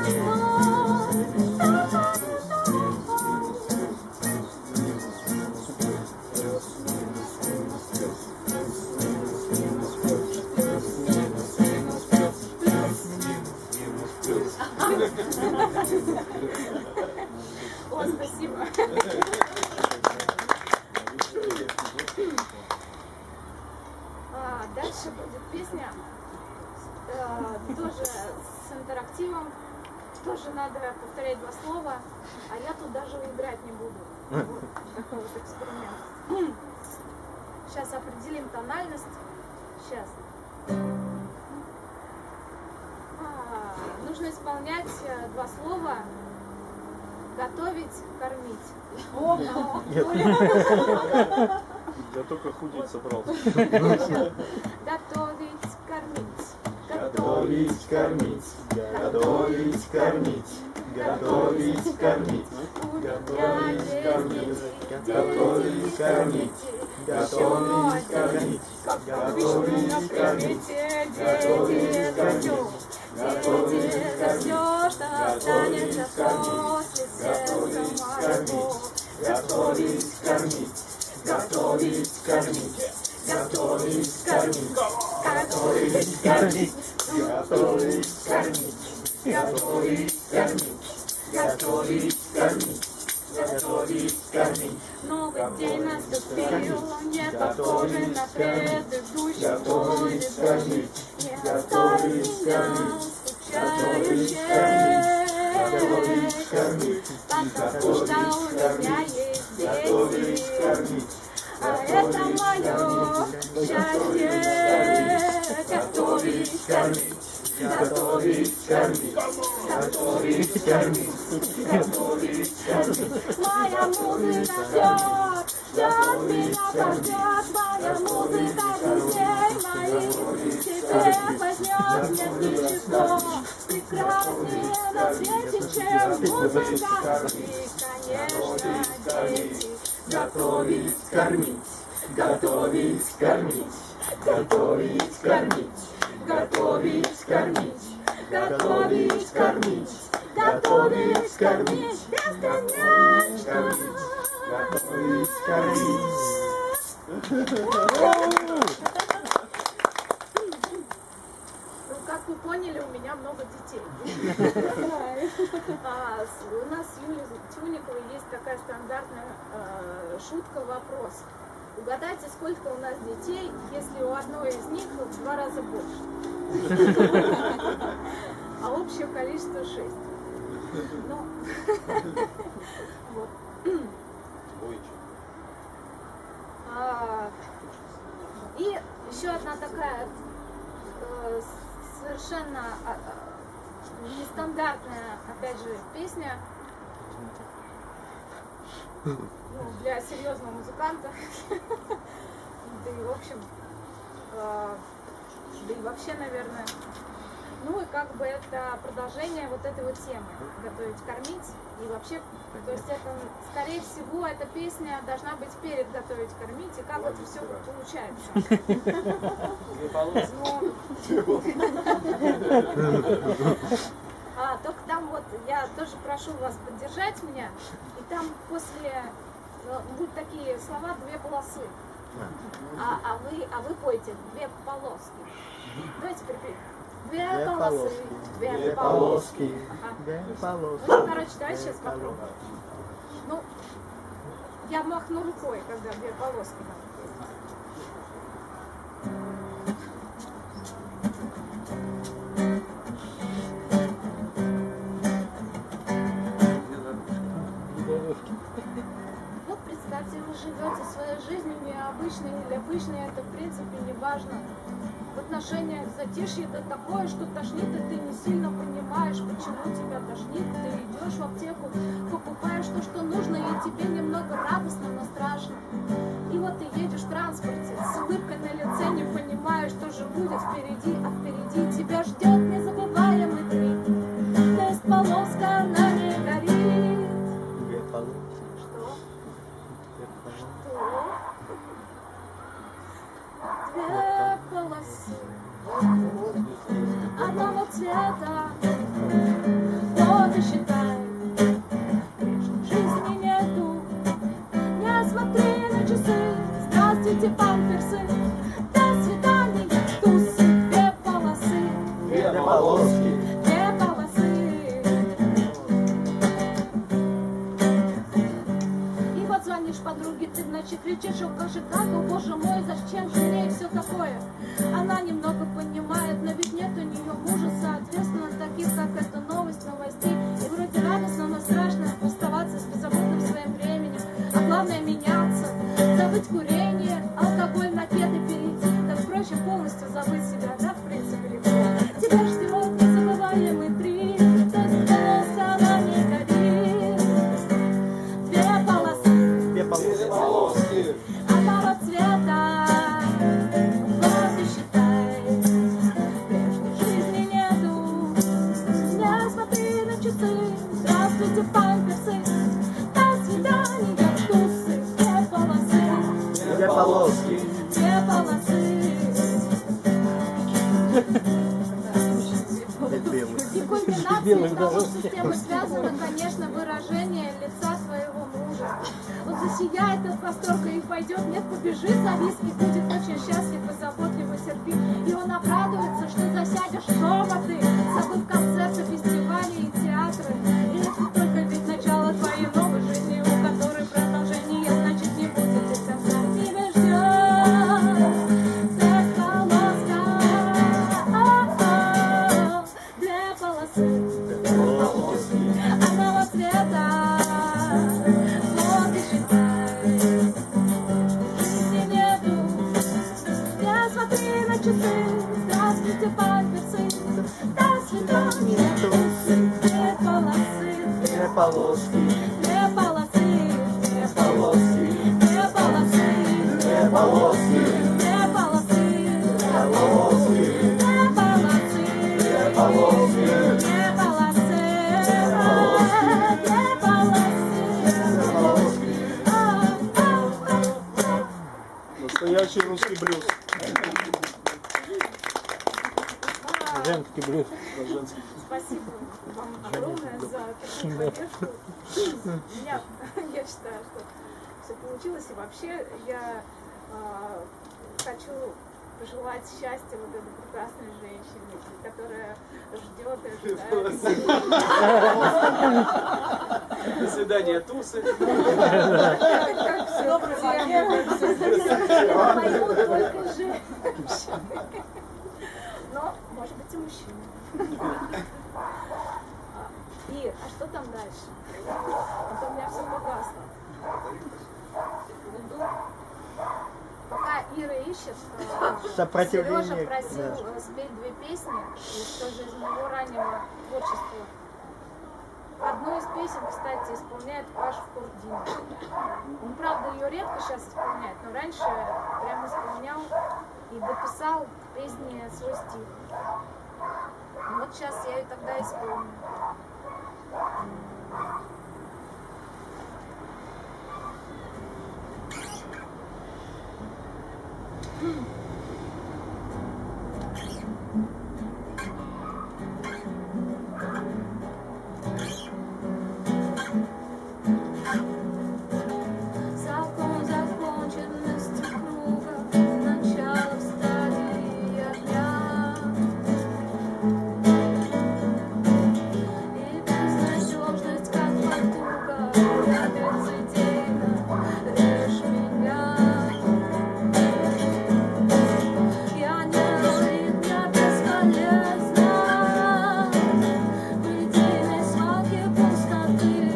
О, спасибо. Дальше будет песня, тоже с интерактивом, тоже надо повторять два слова, а я тут даже играть не буду. Вот такой вот эксперимент. Сейчас определим тональность. Сейчас. Нужно исполнять два слова. Готовить, кормить. Я только худеть собрался. Готовить, кормить. Готовить, кормить, готовить, кормить, готовить, кормить, готовить, кормить, готовить, кормить, готовить, кормить, готовить, кормить, готовить, кормить, Дети, за все, что останется после сердца моего. готовить, кормить, готовить, кормить, готовить, кормить, готовить, кормить, готовить, кормить, готовить, кормить, готовить, кормить, готовить, кормить. Новый день наступил, не похожий на предыдущий. Готовить, кормить, Не оставь меня скучающей, потому что у меня есть дети, а это мое счастье. Готовить, кормить, готовить, кормить, готовить, кормить, готовить, кормить. моя музыка ждет меня, пождет. Моя музыка друзей моих теперь возьмет. Нет ничего прекраснее на свете, чем музыка. И, конечно, дети. Готовить, кормить, готовить, кормить, готовить, кормить, готовить, кормить, готовить, кормить, готовить, кормить, бесконечно, готовить, кормить. Ну, как вы поняли, у меня много детей. У нас с Юлей Тюниковой есть такая стандартная шутка-вопрос. Угадайте, сколько у нас детей, если у одной из них в 2 раза больше. А общее количество 6. Ну, вот. И еще одна такая совершенно нестандартная, опять же, песня, ну, для серьезного музыканта, да и в общем, да и вообще, наверное, Ну и как бы это продолжение вот этой вот темы «Готовить, кормить». И вообще, то есть это, скорее всего, эта песня должна быть перед «Готовить, кормить». И как это все получается. Только там вот, я тоже прошу вас поддержать меня. И там после будут такие слова «две полосы». А вы пойте «две полоски». Давайте припев. Две полосы, две полоски. Две полоски. Ну, короче, давайте сейчас попробуем. Ну, я махну рукой, когда две полоски надо петь. Вот представьте, вы живете своей жизнью необычной или обычной, это в принципе не важно. В отношениях затишье это такое, что тошнит, и ты не сильно понимаешь, почему тебя тошнит. Ты идешь в аптеку, покупаешь то, что нужно, и тебе немного радостно, но страшно. И вот ты едешь в транспорте, с улыбкой на лице, не понимаешь, что же будет впереди, а впереди тебя ждет незабываемый трip. То есть полоска, она не горит. Две полоски. Что? Две полоски. Две полосы одного цвета, вот и считай, жизни нету. Не смотри на часы, здравствуйте, памперсы, до свидания, тусы. Две полосы, Две полоски. две полосы. И вот звонишь подруге, ты в ночи кричишь: о, Чикаго, боже мой, зачем же мне и все такое? Она немного понимает, но ведь нет у нее мужа, соответственно, таких, как эта новость новостей. И вроде радостно, но страшно оставаться с беззаботным своим временем. А главное меняться, забыть курение, алкоголь, напеты перейти. Так проще полностью забыть себя, да, в принципе, легко. Тебя ждет незабываемый трип, то есть полоска, она не горит. Две полосы, Две полоски. одного цвета, вот и считай, прежней жизни нету. Не смотри на часы, здравствуйте, памперсы, до свидания, тусы. Две полосы, Две полоски. две полосы. И кульминацией того, что с темой связано, конечно, выражение лица своего мужа. Вот засияет от восторга и пойдет, нет, побежит за виски, будет очень счастлив и заботливо терпи. И он обрадуется, что засядешь дома ты, забыв концерты, фестивали и театры. И это только ведь начало твоей новой жизни, у которой продолжение, значит, не будет до конца. Тебя ждет две полоска, две полосы. Одного цвета, вот и считай, жизни нету. Не смотри на часы, здравствуйте, памперсы, до свидания, тусы. Две полосы, Две полоски. две полосы, Две полоски. две полосы, Две полоски. две полосы, Две полоски. две полосы, Две полоски. две полосы, две полосы. Настоящий русский блюз. Женский блюз. Спасибо вам огромное за такую поддержку. У меня, я считаю, что все получилось. И вообще я хочу пожелать счастья вот этой прекрасной женщине, которая ждет и ожидает. До свидания, тусы. Как все, я пойму только женщины. Но, может быть, и мужчины. Ир, а что там дальше? А то у меня все погасло. Пока Ира ищет, Сопротивление, Сережа просил да. спеть две песни, тоже из моего раннего творчества. Одну из песен, кстати, исполняет Паша Курдин. Он, правда, ее редко сейчас исполняет, но раньше прям исполнял и дописал к песне свой стих. Вот сейчас я ее тогда исполню. Закон законченности круга, начало в стадии огня. И безнадежность, как потуга, я безыдейно, режь меня. Я не бесполезна, в предельной свалке пустоты.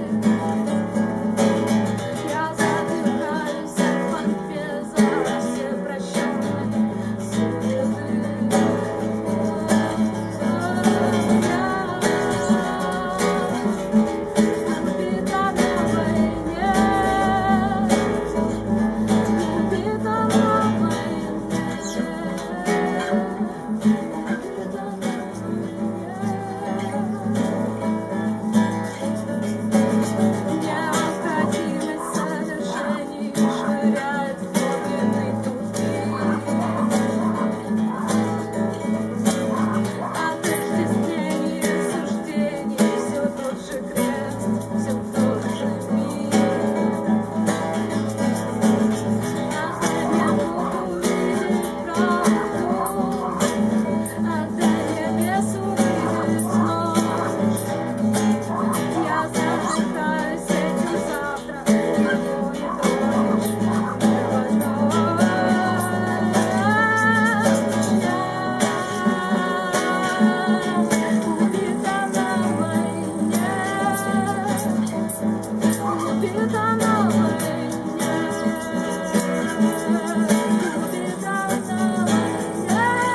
Я задыхаюсь от помпеза, все прощенные суеты. Убита на войне, убита на войне, убита на необходимость содержаний швыряет в глубины тупик. Отождествление суждений, все тот же крест, все тот же мир. Отдай мне Бог увидеть правду, отдай мне вес увидеть ночь. Я задыхаюсь этим завтра, его не тронешь, убита на войне, убита на войне, убита на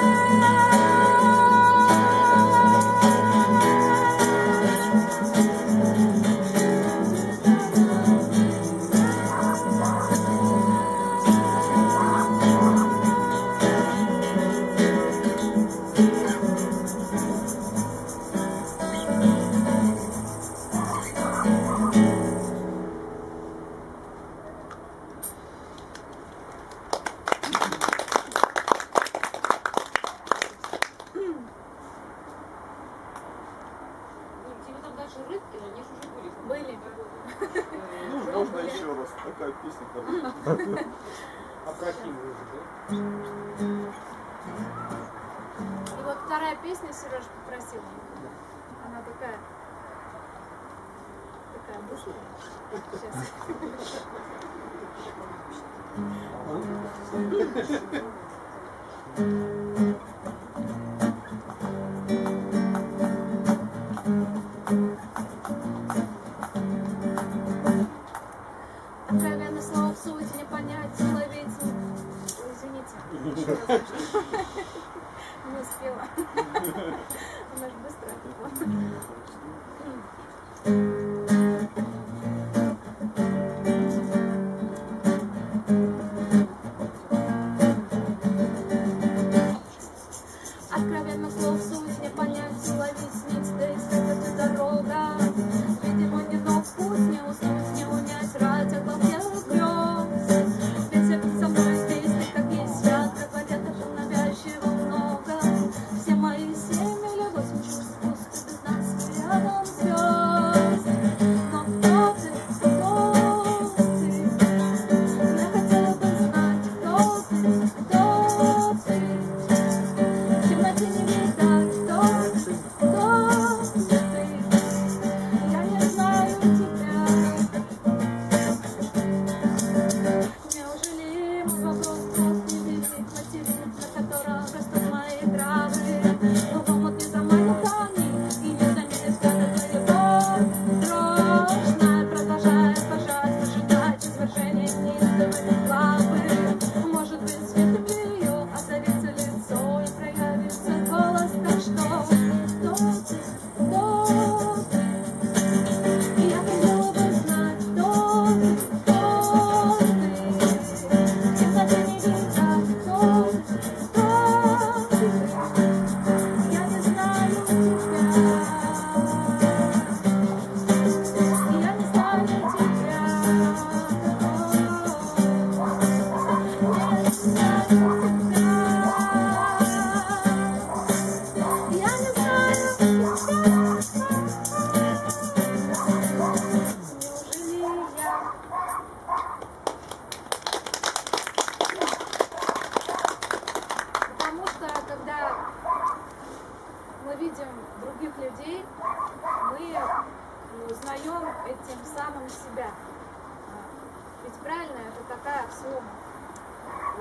Тебе там дальше Рыбкина, они же уже были. Были. Ну, можно еще раз. Такая песня хорошая. А Прохим уже, И вот вторая песня Сережа попросил. Она такая быстрая. Сейчас. Откровенных слов суть не понять, уловить. Ой, извините. Еще раз. Не успела. Она же быстро. Откровенных слов суть не понять, уловить нить, да исследовать дорога. Видимо, не ног путь, не уснуть, не унять, ради главных грез. Ведь это со мной здесь, как есть свят, говорят, это навязчиво много. Все мои 7 или 8 чувств, пусть без нас рядом звезд.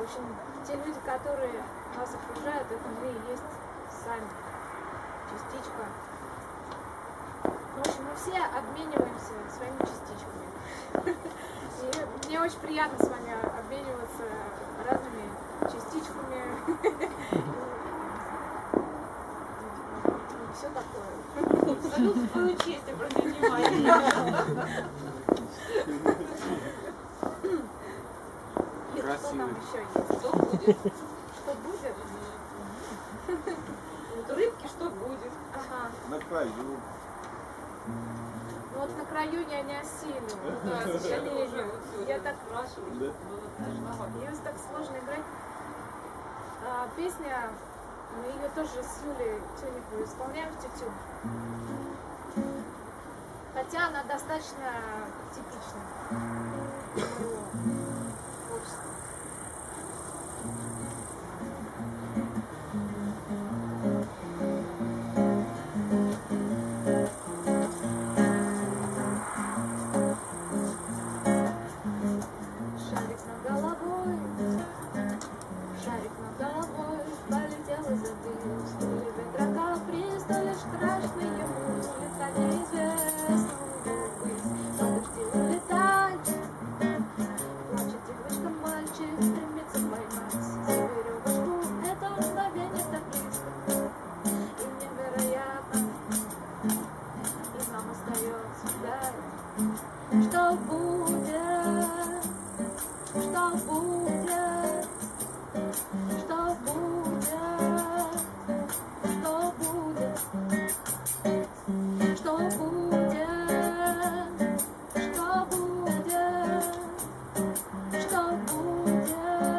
общем, те люди, которые нас окружают, это мы и есть сами. Частичка. В общем, мы все обмениваемся своими частичками. И мне очень приятно с вами обмениваться разными частичками. И все такое. Салют свою честь, обрати внимание. И что нам еще есть? Что будет? Что будет? Вот рыбки что будет? Ага. На краю. Ну вот на краю я не осилю. Да, К сожалению. Я так спрашиваю. Да. Ее так сложно играть. Песня, мы ее тоже с Юлей Тюниковой исполняем в тютю. Хотя она достаточно типичная. Творчество. Шарик над головой, шарик над головой, полетел и забил. Стуле ветрака престоле страшный ему, летать неизвестно увы. Подожди улетать, плачет девочка, мальчик стремится поймать за веревочку. Это мгновение так близко и невероятно, и нам остается ждать, что будет. Что будет? Что будет? Что будет? Что будет? Что будет? Что будет?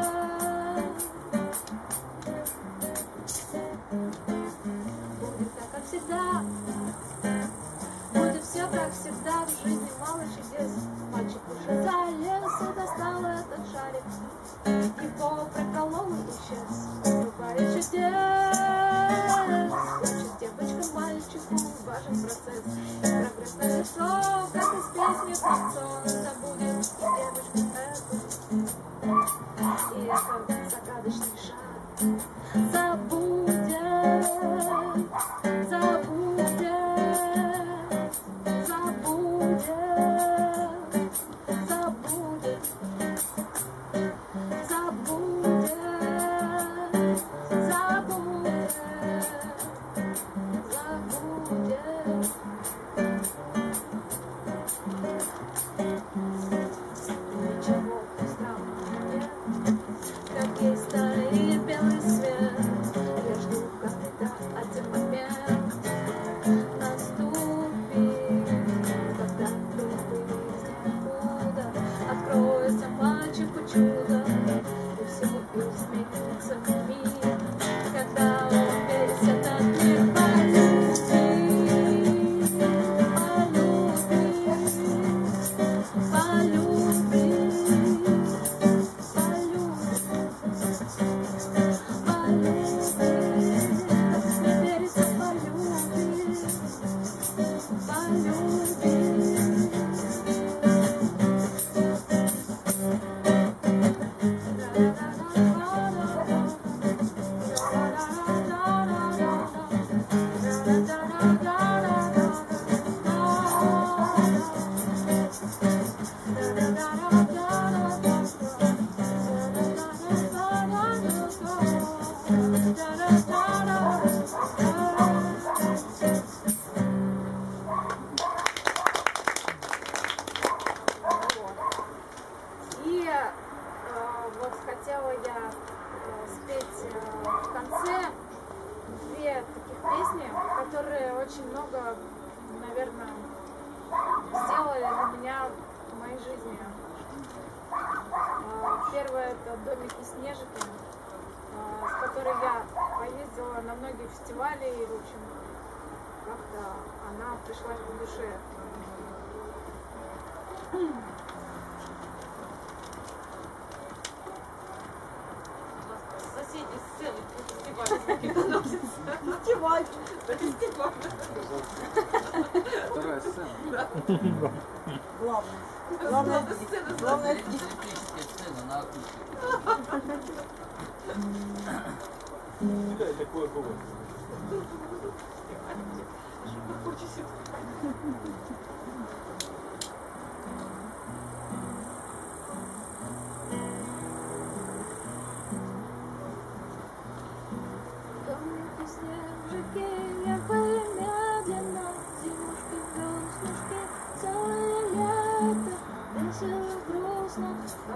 Будет так, как всегда. Будет все как всегда, в жизни мало чудес. Мальчик уже залез и достал этот шарик. Его проколол и исчез. В паре чудес. Плачет девочка мальчику, важен процесс. И прогресс на лицо, как из песни танцон. Забудет и девочку эту. И этот загадочный шар. Забудет. Забудет. Забудет, забудет, забудет, забудет, забудет. Ничего странного нет, как ей стоит белый свет. Я жду, когда один момент наступит, когда впервые из ниоткуда откроется мальчику чудо, и всего изменится мир, когда он весь этот мир полюбит, полюбит, полюбит, полюбит, полюбит, не верится, полюбит. И вот хотела я спеть в конце две таких песни, которые очень много, наверное, сделали для меня в моей жизни. Первая — это «Домики Снежики», с которой я поездила на многие фестивали, и, в общем, как-то она пришлась по душе. соседней сцены фестиваля какие-то носятся. Фестиваль. Да, фестиваль. Вторая сцена. Главное. Главная сцена. Главное, Электрические сцены на акустике. Да, такое было. Домик из снежики, ехали медленно, зимушки, веснушки, целое лето, весело, грустно,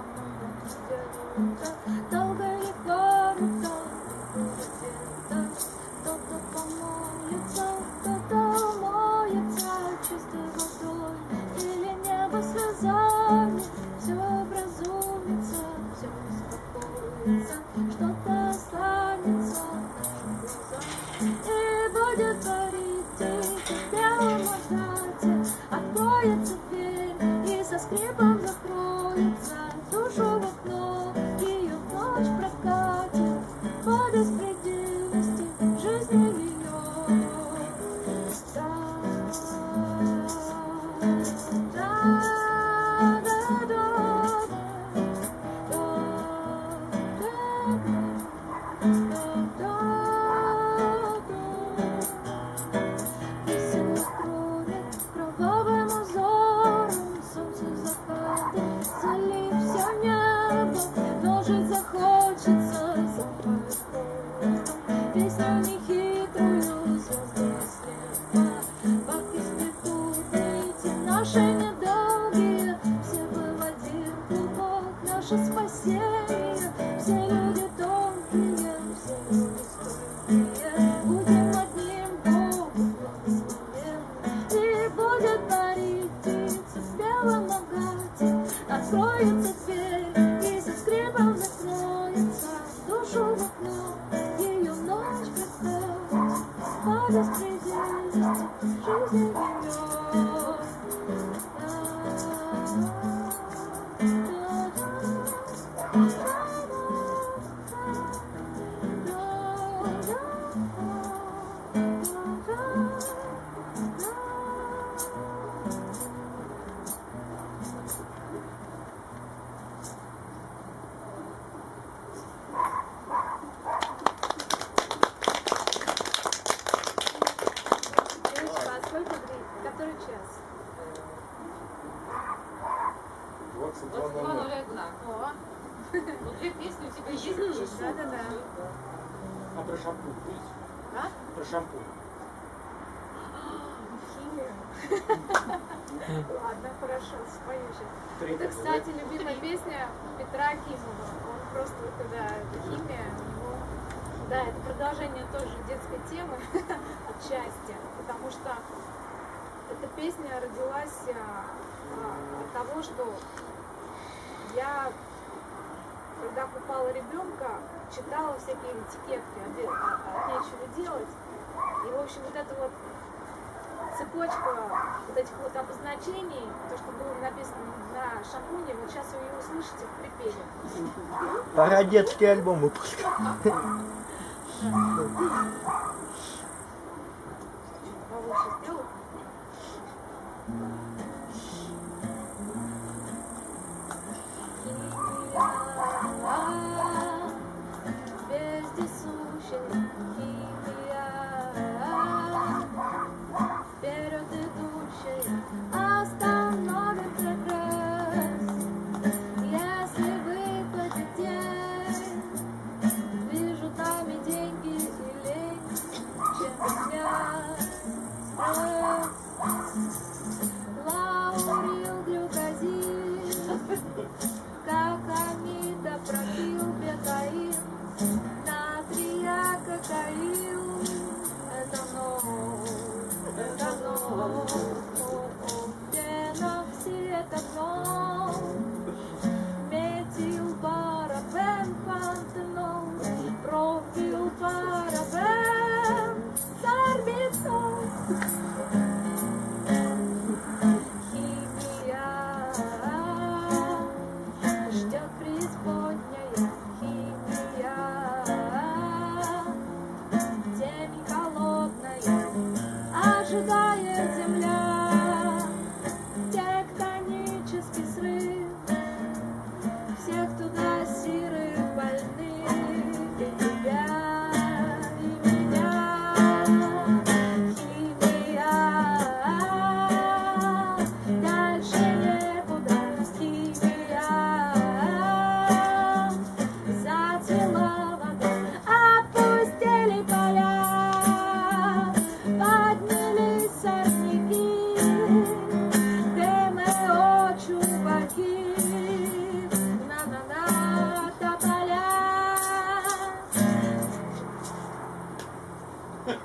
долго и коротко, где-то кто-то помолится, кто-то умоется чистой водой, или небо слезами, все образумится, все успокоится, что-то останется. И будет парить тихо в белом агате, откроется дверь и со скрипом закроется, душу в окно, ее в ночь прокатит, по беспредельности жизни ее. Кровавым узором солнце закатит, залив все небо, но жить захочется, запах холодом, песню нехитрую, звезды слепа, бабки сплетут нити наши недолгие, все мы в один клубок, наше спасение, все люди тонкие, все люди стойкие, будем одним Богом благословенны. И будет парить птица в белом агате, откроется дверь и со скрипом закроется, душу в окно, ее в ночь прикроет, по беспредельности жизни ее. Девочка, а сколько времени? Который час? 22:00. О, Ну, две песни у тебя есть? да-да-да. А про шампунь есть? А? Про шампунь. Химия. Ладно, хорошо, спою сейчас. Это, кстати, любимая песня Петра Акимова. Он просто, вот когда это химия, у него... Да, это продолжение тоже детской темы отчасти, потому что эта песня родилась от того, что я, когда купала ребенка, читала всякие этикетки, от нечего делать. И, в общем, вот эта вот цепочка вот этих вот обозначений, то, что было написано на шампуне, вот сейчас вы ее услышите в припеве. Пора детский альбом выпускать. Повыше сделаю. Вездесущая химия, вперед идущая, остановит прогресс. Если выпадет день, вижу там и деньги, и лень.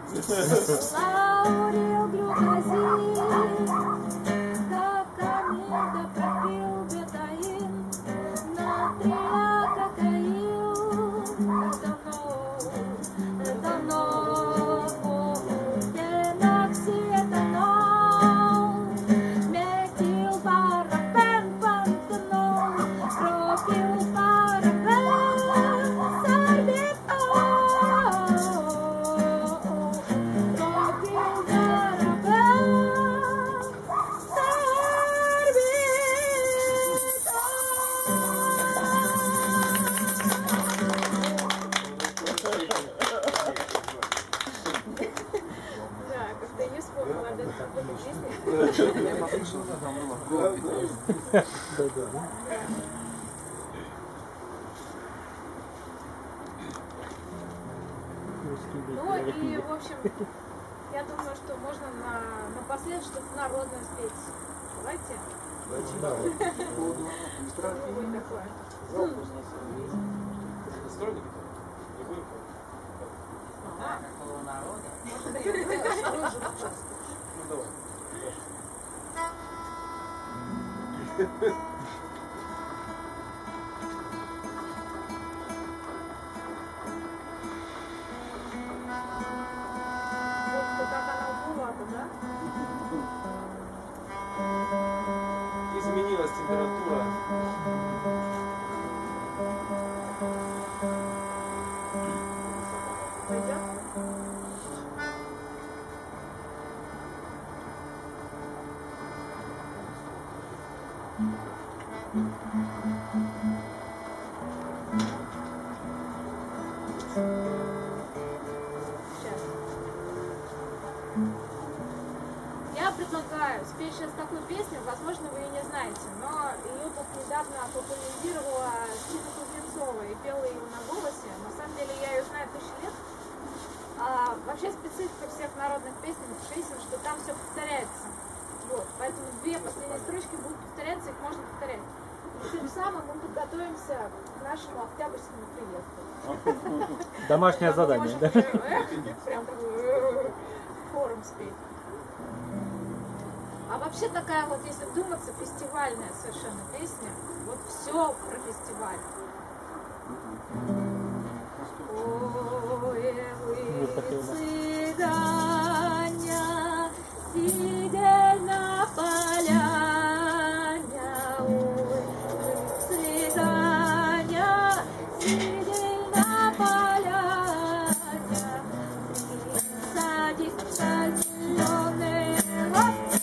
Лаурил глюкозин, как комета пропил бетаин, натрия кокаин, этанол, феноксиэтанол, метилпарафен, пантенол, пропилпарафен, Да, как-то не вспомнила об этой песне. Да-да-да. Ну и, в общем, я думаю, что можно напоследок что-то народное спеть. Давайте. Что-нибудь такое. Какого народа? Вот как она была, да? Изменилась температура. Пойдет? Сейчас. Я предлагаю спеть сейчас такую песню, возможно, вы ее не знаете, но ее тут недавно популяризировала Тина Кузнецова и пела ее на голосе. На самом деле я ее знаю 1000 лет. Вообще специфика всех народных песен, что там все повторяется. Вот, поэтому две последние строчки будут повторяться, их можно повторять. И тем самым мы подготовимся к нашему октябрьскому приезду. Домашнее задание, да? Прям хором спеть. А вообще такая вот, если вдуматься, фестивальная совершенно песня. Вот все про фестиваль. Ой, вы цыгане, сидя на поляне, ой, вы цыгане, сидя на поляне, садик зеленый лоб.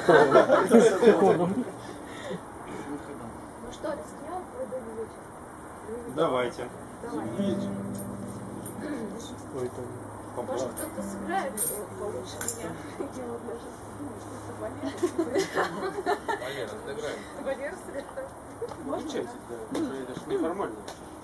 Ходом. Ну что, рискнем в выдали вечер? Давайте. Вечер. Ой, там Может, кто-то сыграет получше меня. Я вот даже Валера, сыграем. Валера сыграет. Можно? Это же неформально.